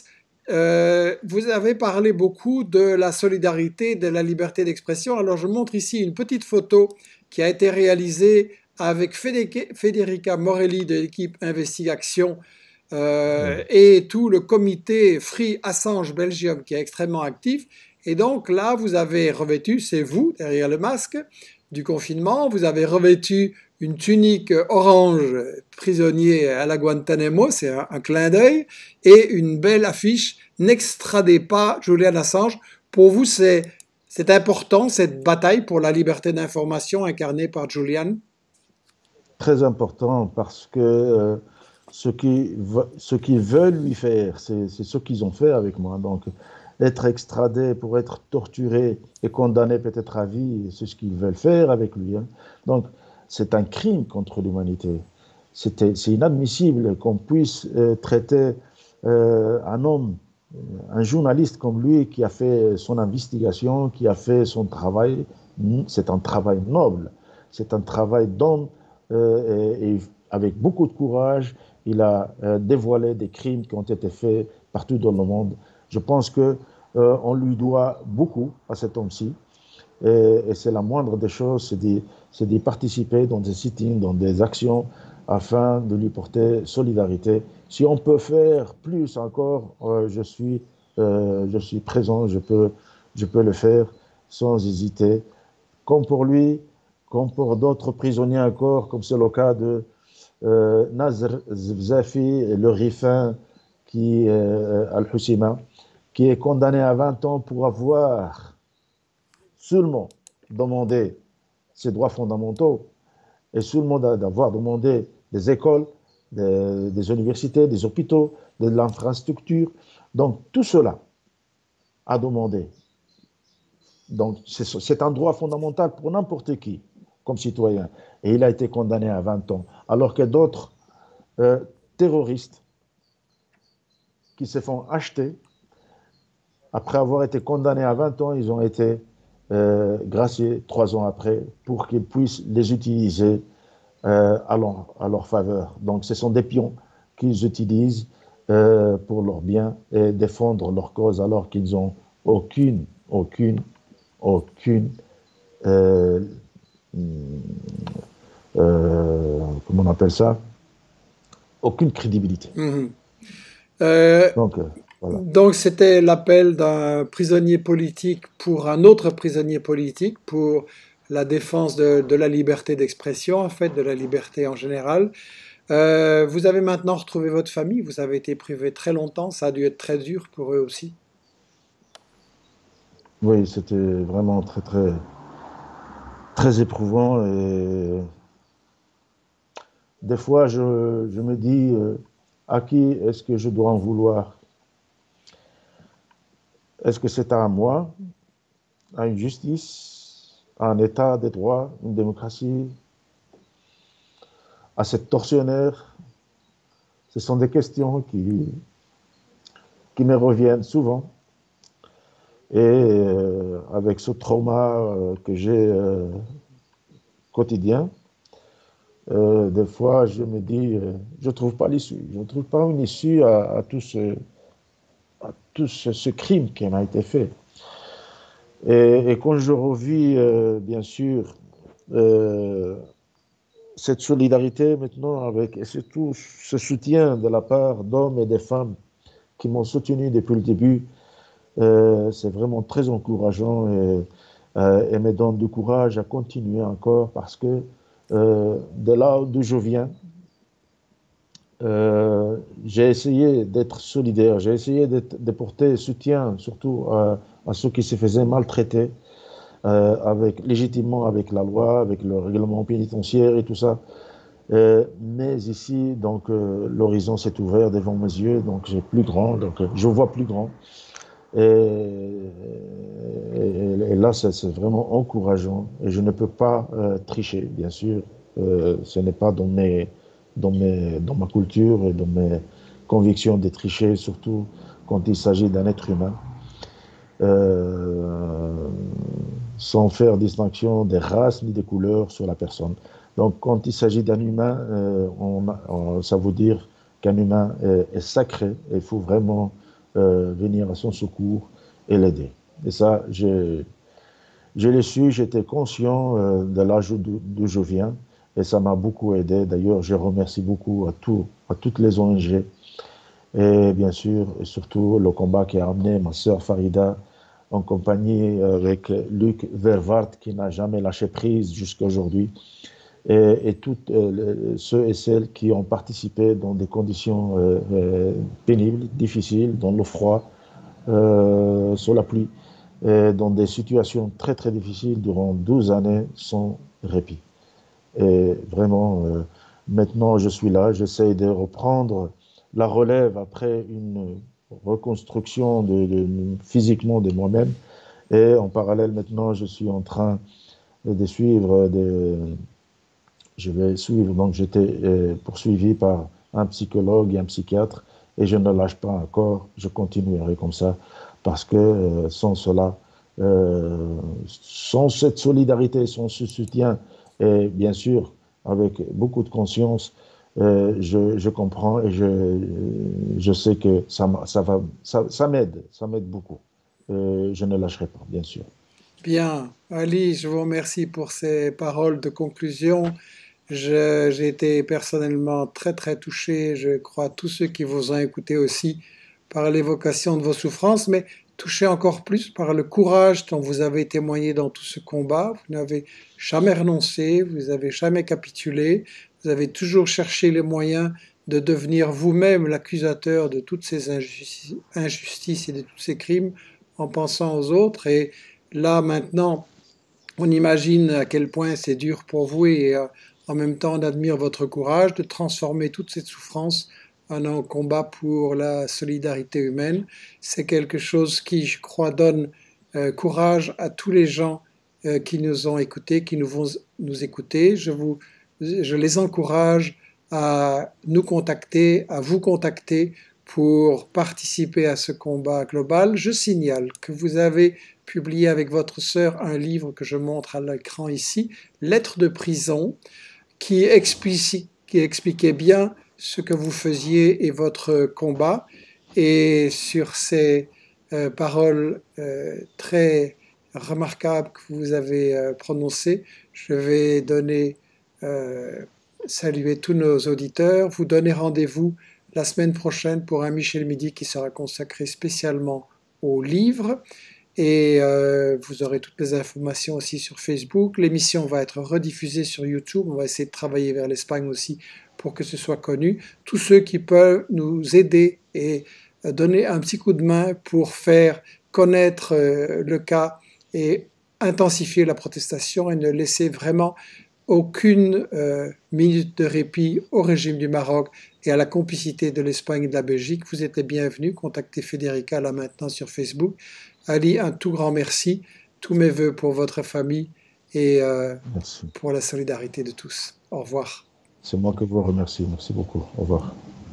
Euh, vous avez parlé beaucoup de la solidarité, de la liberté d'expression. Alors je montre ici une petite photo qui a été réalisée avec Federica Morelli de l'équipe Investigation euh, oui. et tout le comité Free Assange Belgium qui est extrêmement actif. Et donc là, vous avez revêtu, c'est vous, derrière le masque du confinement, vous avez revêtu une tunique orange, prisonnier à la Guantanamo, c'est un, un clin d'œil, et une belle affiche « N'extradez pas Julian Assange ». Pour vous, c'est c'est important, cette bataille pour la liberté d'information incarnée par Julian? Très important parce que euh, ce qu'ils ce qu'ils veulent lui faire, c'est c'est ce qu'ils ont fait avec moi. Donc, être extradé pour être torturé et condamné peut-être à vie, c'est ce qu'ils veulent faire avec lui, hein. Donc, c'est un crime contre l'humanité. C'était, c'est inadmissible qu'on puisse euh, traiter euh, un homme, un journaliste comme lui qui a fait son investigation, qui a fait son travail. C'est un travail noble, c'est un travail d'homme euh, et, et avec beaucoup de courage. Il a euh, dévoilé des crimes qui ont été faits partout dans le monde. Je pense que euh, on lui doit beaucoup à cet homme-ci. Et, et c'est la moindre des choses, c'est d'y, c'est d'y participer dans des sittings, dans des actions, afin de lui porter solidarité. Si on peut faire plus encore, euh, je suis, euh, je suis présent, je peux, je peux le faire sans hésiter. Comme pour lui, comme pour d'autres prisonniers encore, comme c'est le cas de euh, Nazr Zvafi, le Rifin, qui euh, Al-Husima, qui est condamné à vingt ans pour avoir seulement demandé ses droits fondamentaux et seulement d'avoir demandé des écoles, des, des universités, des hôpitaux, de l'infrastructure. Donc tout cela a demandé. Donc c'est, c'est un droit fondamental pour n'importe qui comme citoyen. Et il a été condamné à vingt ans. Alors que d'autres euh, terroristes qui se font acheter, après avoir été condamnés à vingt ans, ils ont été euh, graciés trois ans après pour qu'ils puissent les utiliser euh, à, leur, à leur faveur. Donc ce sont des pions qu'ils utilisent euh, pour leur bien et défendre leur cause alors qu'ils n'ont aucune, aucune, aucune, euh, euh, comment on appelle ça, aucune crédibilité. Mmh. Euh, Donc, euh, voilà. donc c'était l'appel d'un prisonnier politique pour un autre prisonnier politique pour la défense de, de la liberté d'expression, en fait, de la liberté en général. Euh, vous avez maintenant retrouvé votre famille, vous avez été privé très longtemps, ça a dû être très dur pour eux aussi. Oui, c'était vraiment très, très, très éprouvant. Et des fois, je, je me dis, euh, à qui est-ce que je dois en vouloir? Est-ce que c'est à moi, à une justice, à un état de droit, une démocratie, à cette tortionnaire? Ce sont des questions qui, qui me reviennent souvent. Et euh, avec ce trauma euh, que j'ai euh, quotidien, euh, des fois je me dis, euh, je ne trouve pas l'issue. Je ne trouve pas une issue à, à tout, ce, à tout ce, ce crime qui m'a été fait. Et, et quand je revis, euh, bien sûr, euh, cette solidarité maintenant avec, et surtout ce soutien de la part d'hommes et de femmes qui m'ont soutenu depuis le début, euh, c'est vraiment très encourageant et, euh, et me donne du courage à continuer encore parce que euh, de là d'où je viens, euh, j'ai essayé d'être solidaire, j'ai essayé de porter soutien surtout à, à ceux qui se faisaient maltraiter, euh, avec, légitimement avec la loi, avec le règlement pénitentiaire et tout ça. Euh, mais ici, donc, euh, l'horizon s'est ouvert devant mes yeux, donc j'ai plus grand, donc euh, je vois plus grand. Et, et, et là, c'est vraiment encourageant. Et je ne peux pas euh, tricher, bien sûr. Euh, ce n'est pas dans, mes, dans, mes, dans ma culture et dans mes convictions de tricher, surtout quand il s'agit d'un être humain. Euh, sans faire distinction des races ni des couleurs sur la personne. Donc, quand il s'agit d'un humain, euh, on, on, ça veut dire qu'un humain est, est sacré et il faut vraiment euh, venir à son secours et l'aider. Et ça, je, je l'ai su, j'étais conscient euh, de l'âge d'où je viens et ça m'a beaucoup aidé. D'ailleurs, je remercie beaucoup à, tout, à toutes les O N G et bien sûr, et surtout le combat qui a amené ma sœur Farida en compagnie avec Luc Vervaert qui n'a jamais lâché prise jusqu'à aujourd'hui. et, et toutes euh, ceux et celles qui ont participé dans des conditions euh, euh, pénibles, difficiles, dans le froid, euh, sous la pluie, et dans des situations très très difficiles durant douze années sans répit. Et vraiment, euh, maintenant je suis là, j'essaie de reprendre la relève après une reconstruction de, de- physiquement de moi-même. Et en parallèle, maintenant, je suis en train de suivre des, je vais suivre, donc j'étais euh, poursuivi par un psychologue et un psychiatre, et je ne lâche pas encore, je continuerai comme ça, parce que euh, sans cela, euh, sans cette solidarité, sans ce soutien, et bien sûr, avec beaucoup de conscience, euh, je, je comprends et je, je sais que ça, ça va, ça, ça m'aide, ça m'aide beaucoup. Euh, je ne lâcherai pas, bien sûr. Bien, Ali, je vous remercie pour ces paroles de conclusion. Je- J'ai été personnellement très très touché, je crois tous ceux qui vous ont écouté aussi, par l'évocation de vos souffrances, mais touché encore plus par le courage dont vous avez témoigné dans tout ce combat. Vous n'avez jamais renoncé, vous n'avez jamais capitulé, vous avez toujours cherché les moyens de devenir vous-même l'accusateur de toutes ces injusti- injustices et de tous ces crimes en pensant aux autres. Et là maintenant, on imagine à quel point c'est dur pour vous et euh, en même temps on admire votre courage de transformer toute cette souffrance en un combat pour la solidarité humaine. C'est quelque chose qui, je crois, donne euh, courage à tous les gens euh, qui nous ont écoutés, qui nous vont nous écouter. Je, vous, je les encourage à nous contacter, à vous contacter pour participer à ce combat global. Je signale que vous avez publié avec votre sœur un livre que je montre à l'écran ici, Lettres de prison, qui, explique, qui expliquait bien ce que vous faisiez et votre combat. Et sur ces euh, paroles euh, très remarquables que vous avez euh, prononcées, je vais donner, euh, saluer tous nos auditeurs, vous donner rendez-vous la semaine prochaine pour un Michel Midi qui sera consacré spécialement au livre. Et euh, vous aurez toutes les informations aussi sur Facebook. L'émission va être rediffusée sur YouTube. On va essayer de travailler vers l'Espagne aussi pour que ce soit connu. Tous ceux qui peuvent nous aider et euh, donner un petit coup de main pour faire connaître euh, le cas et intensifier la protestation et ne laisser vraiment aucune euh, minute de répit au régime du Maroc et à la complicité de l'Espagne et de la Belgique. Vous êtes les bienvenus. Contactez Federica là maintenant sur Facebook. Ali, un tout grand merci. Tous mes voeux pour votre famille et euh, Merci. pour la solidarité de tous. Au revoir. C'est moi que vous remercie. Merci beaucoup. Au revoir.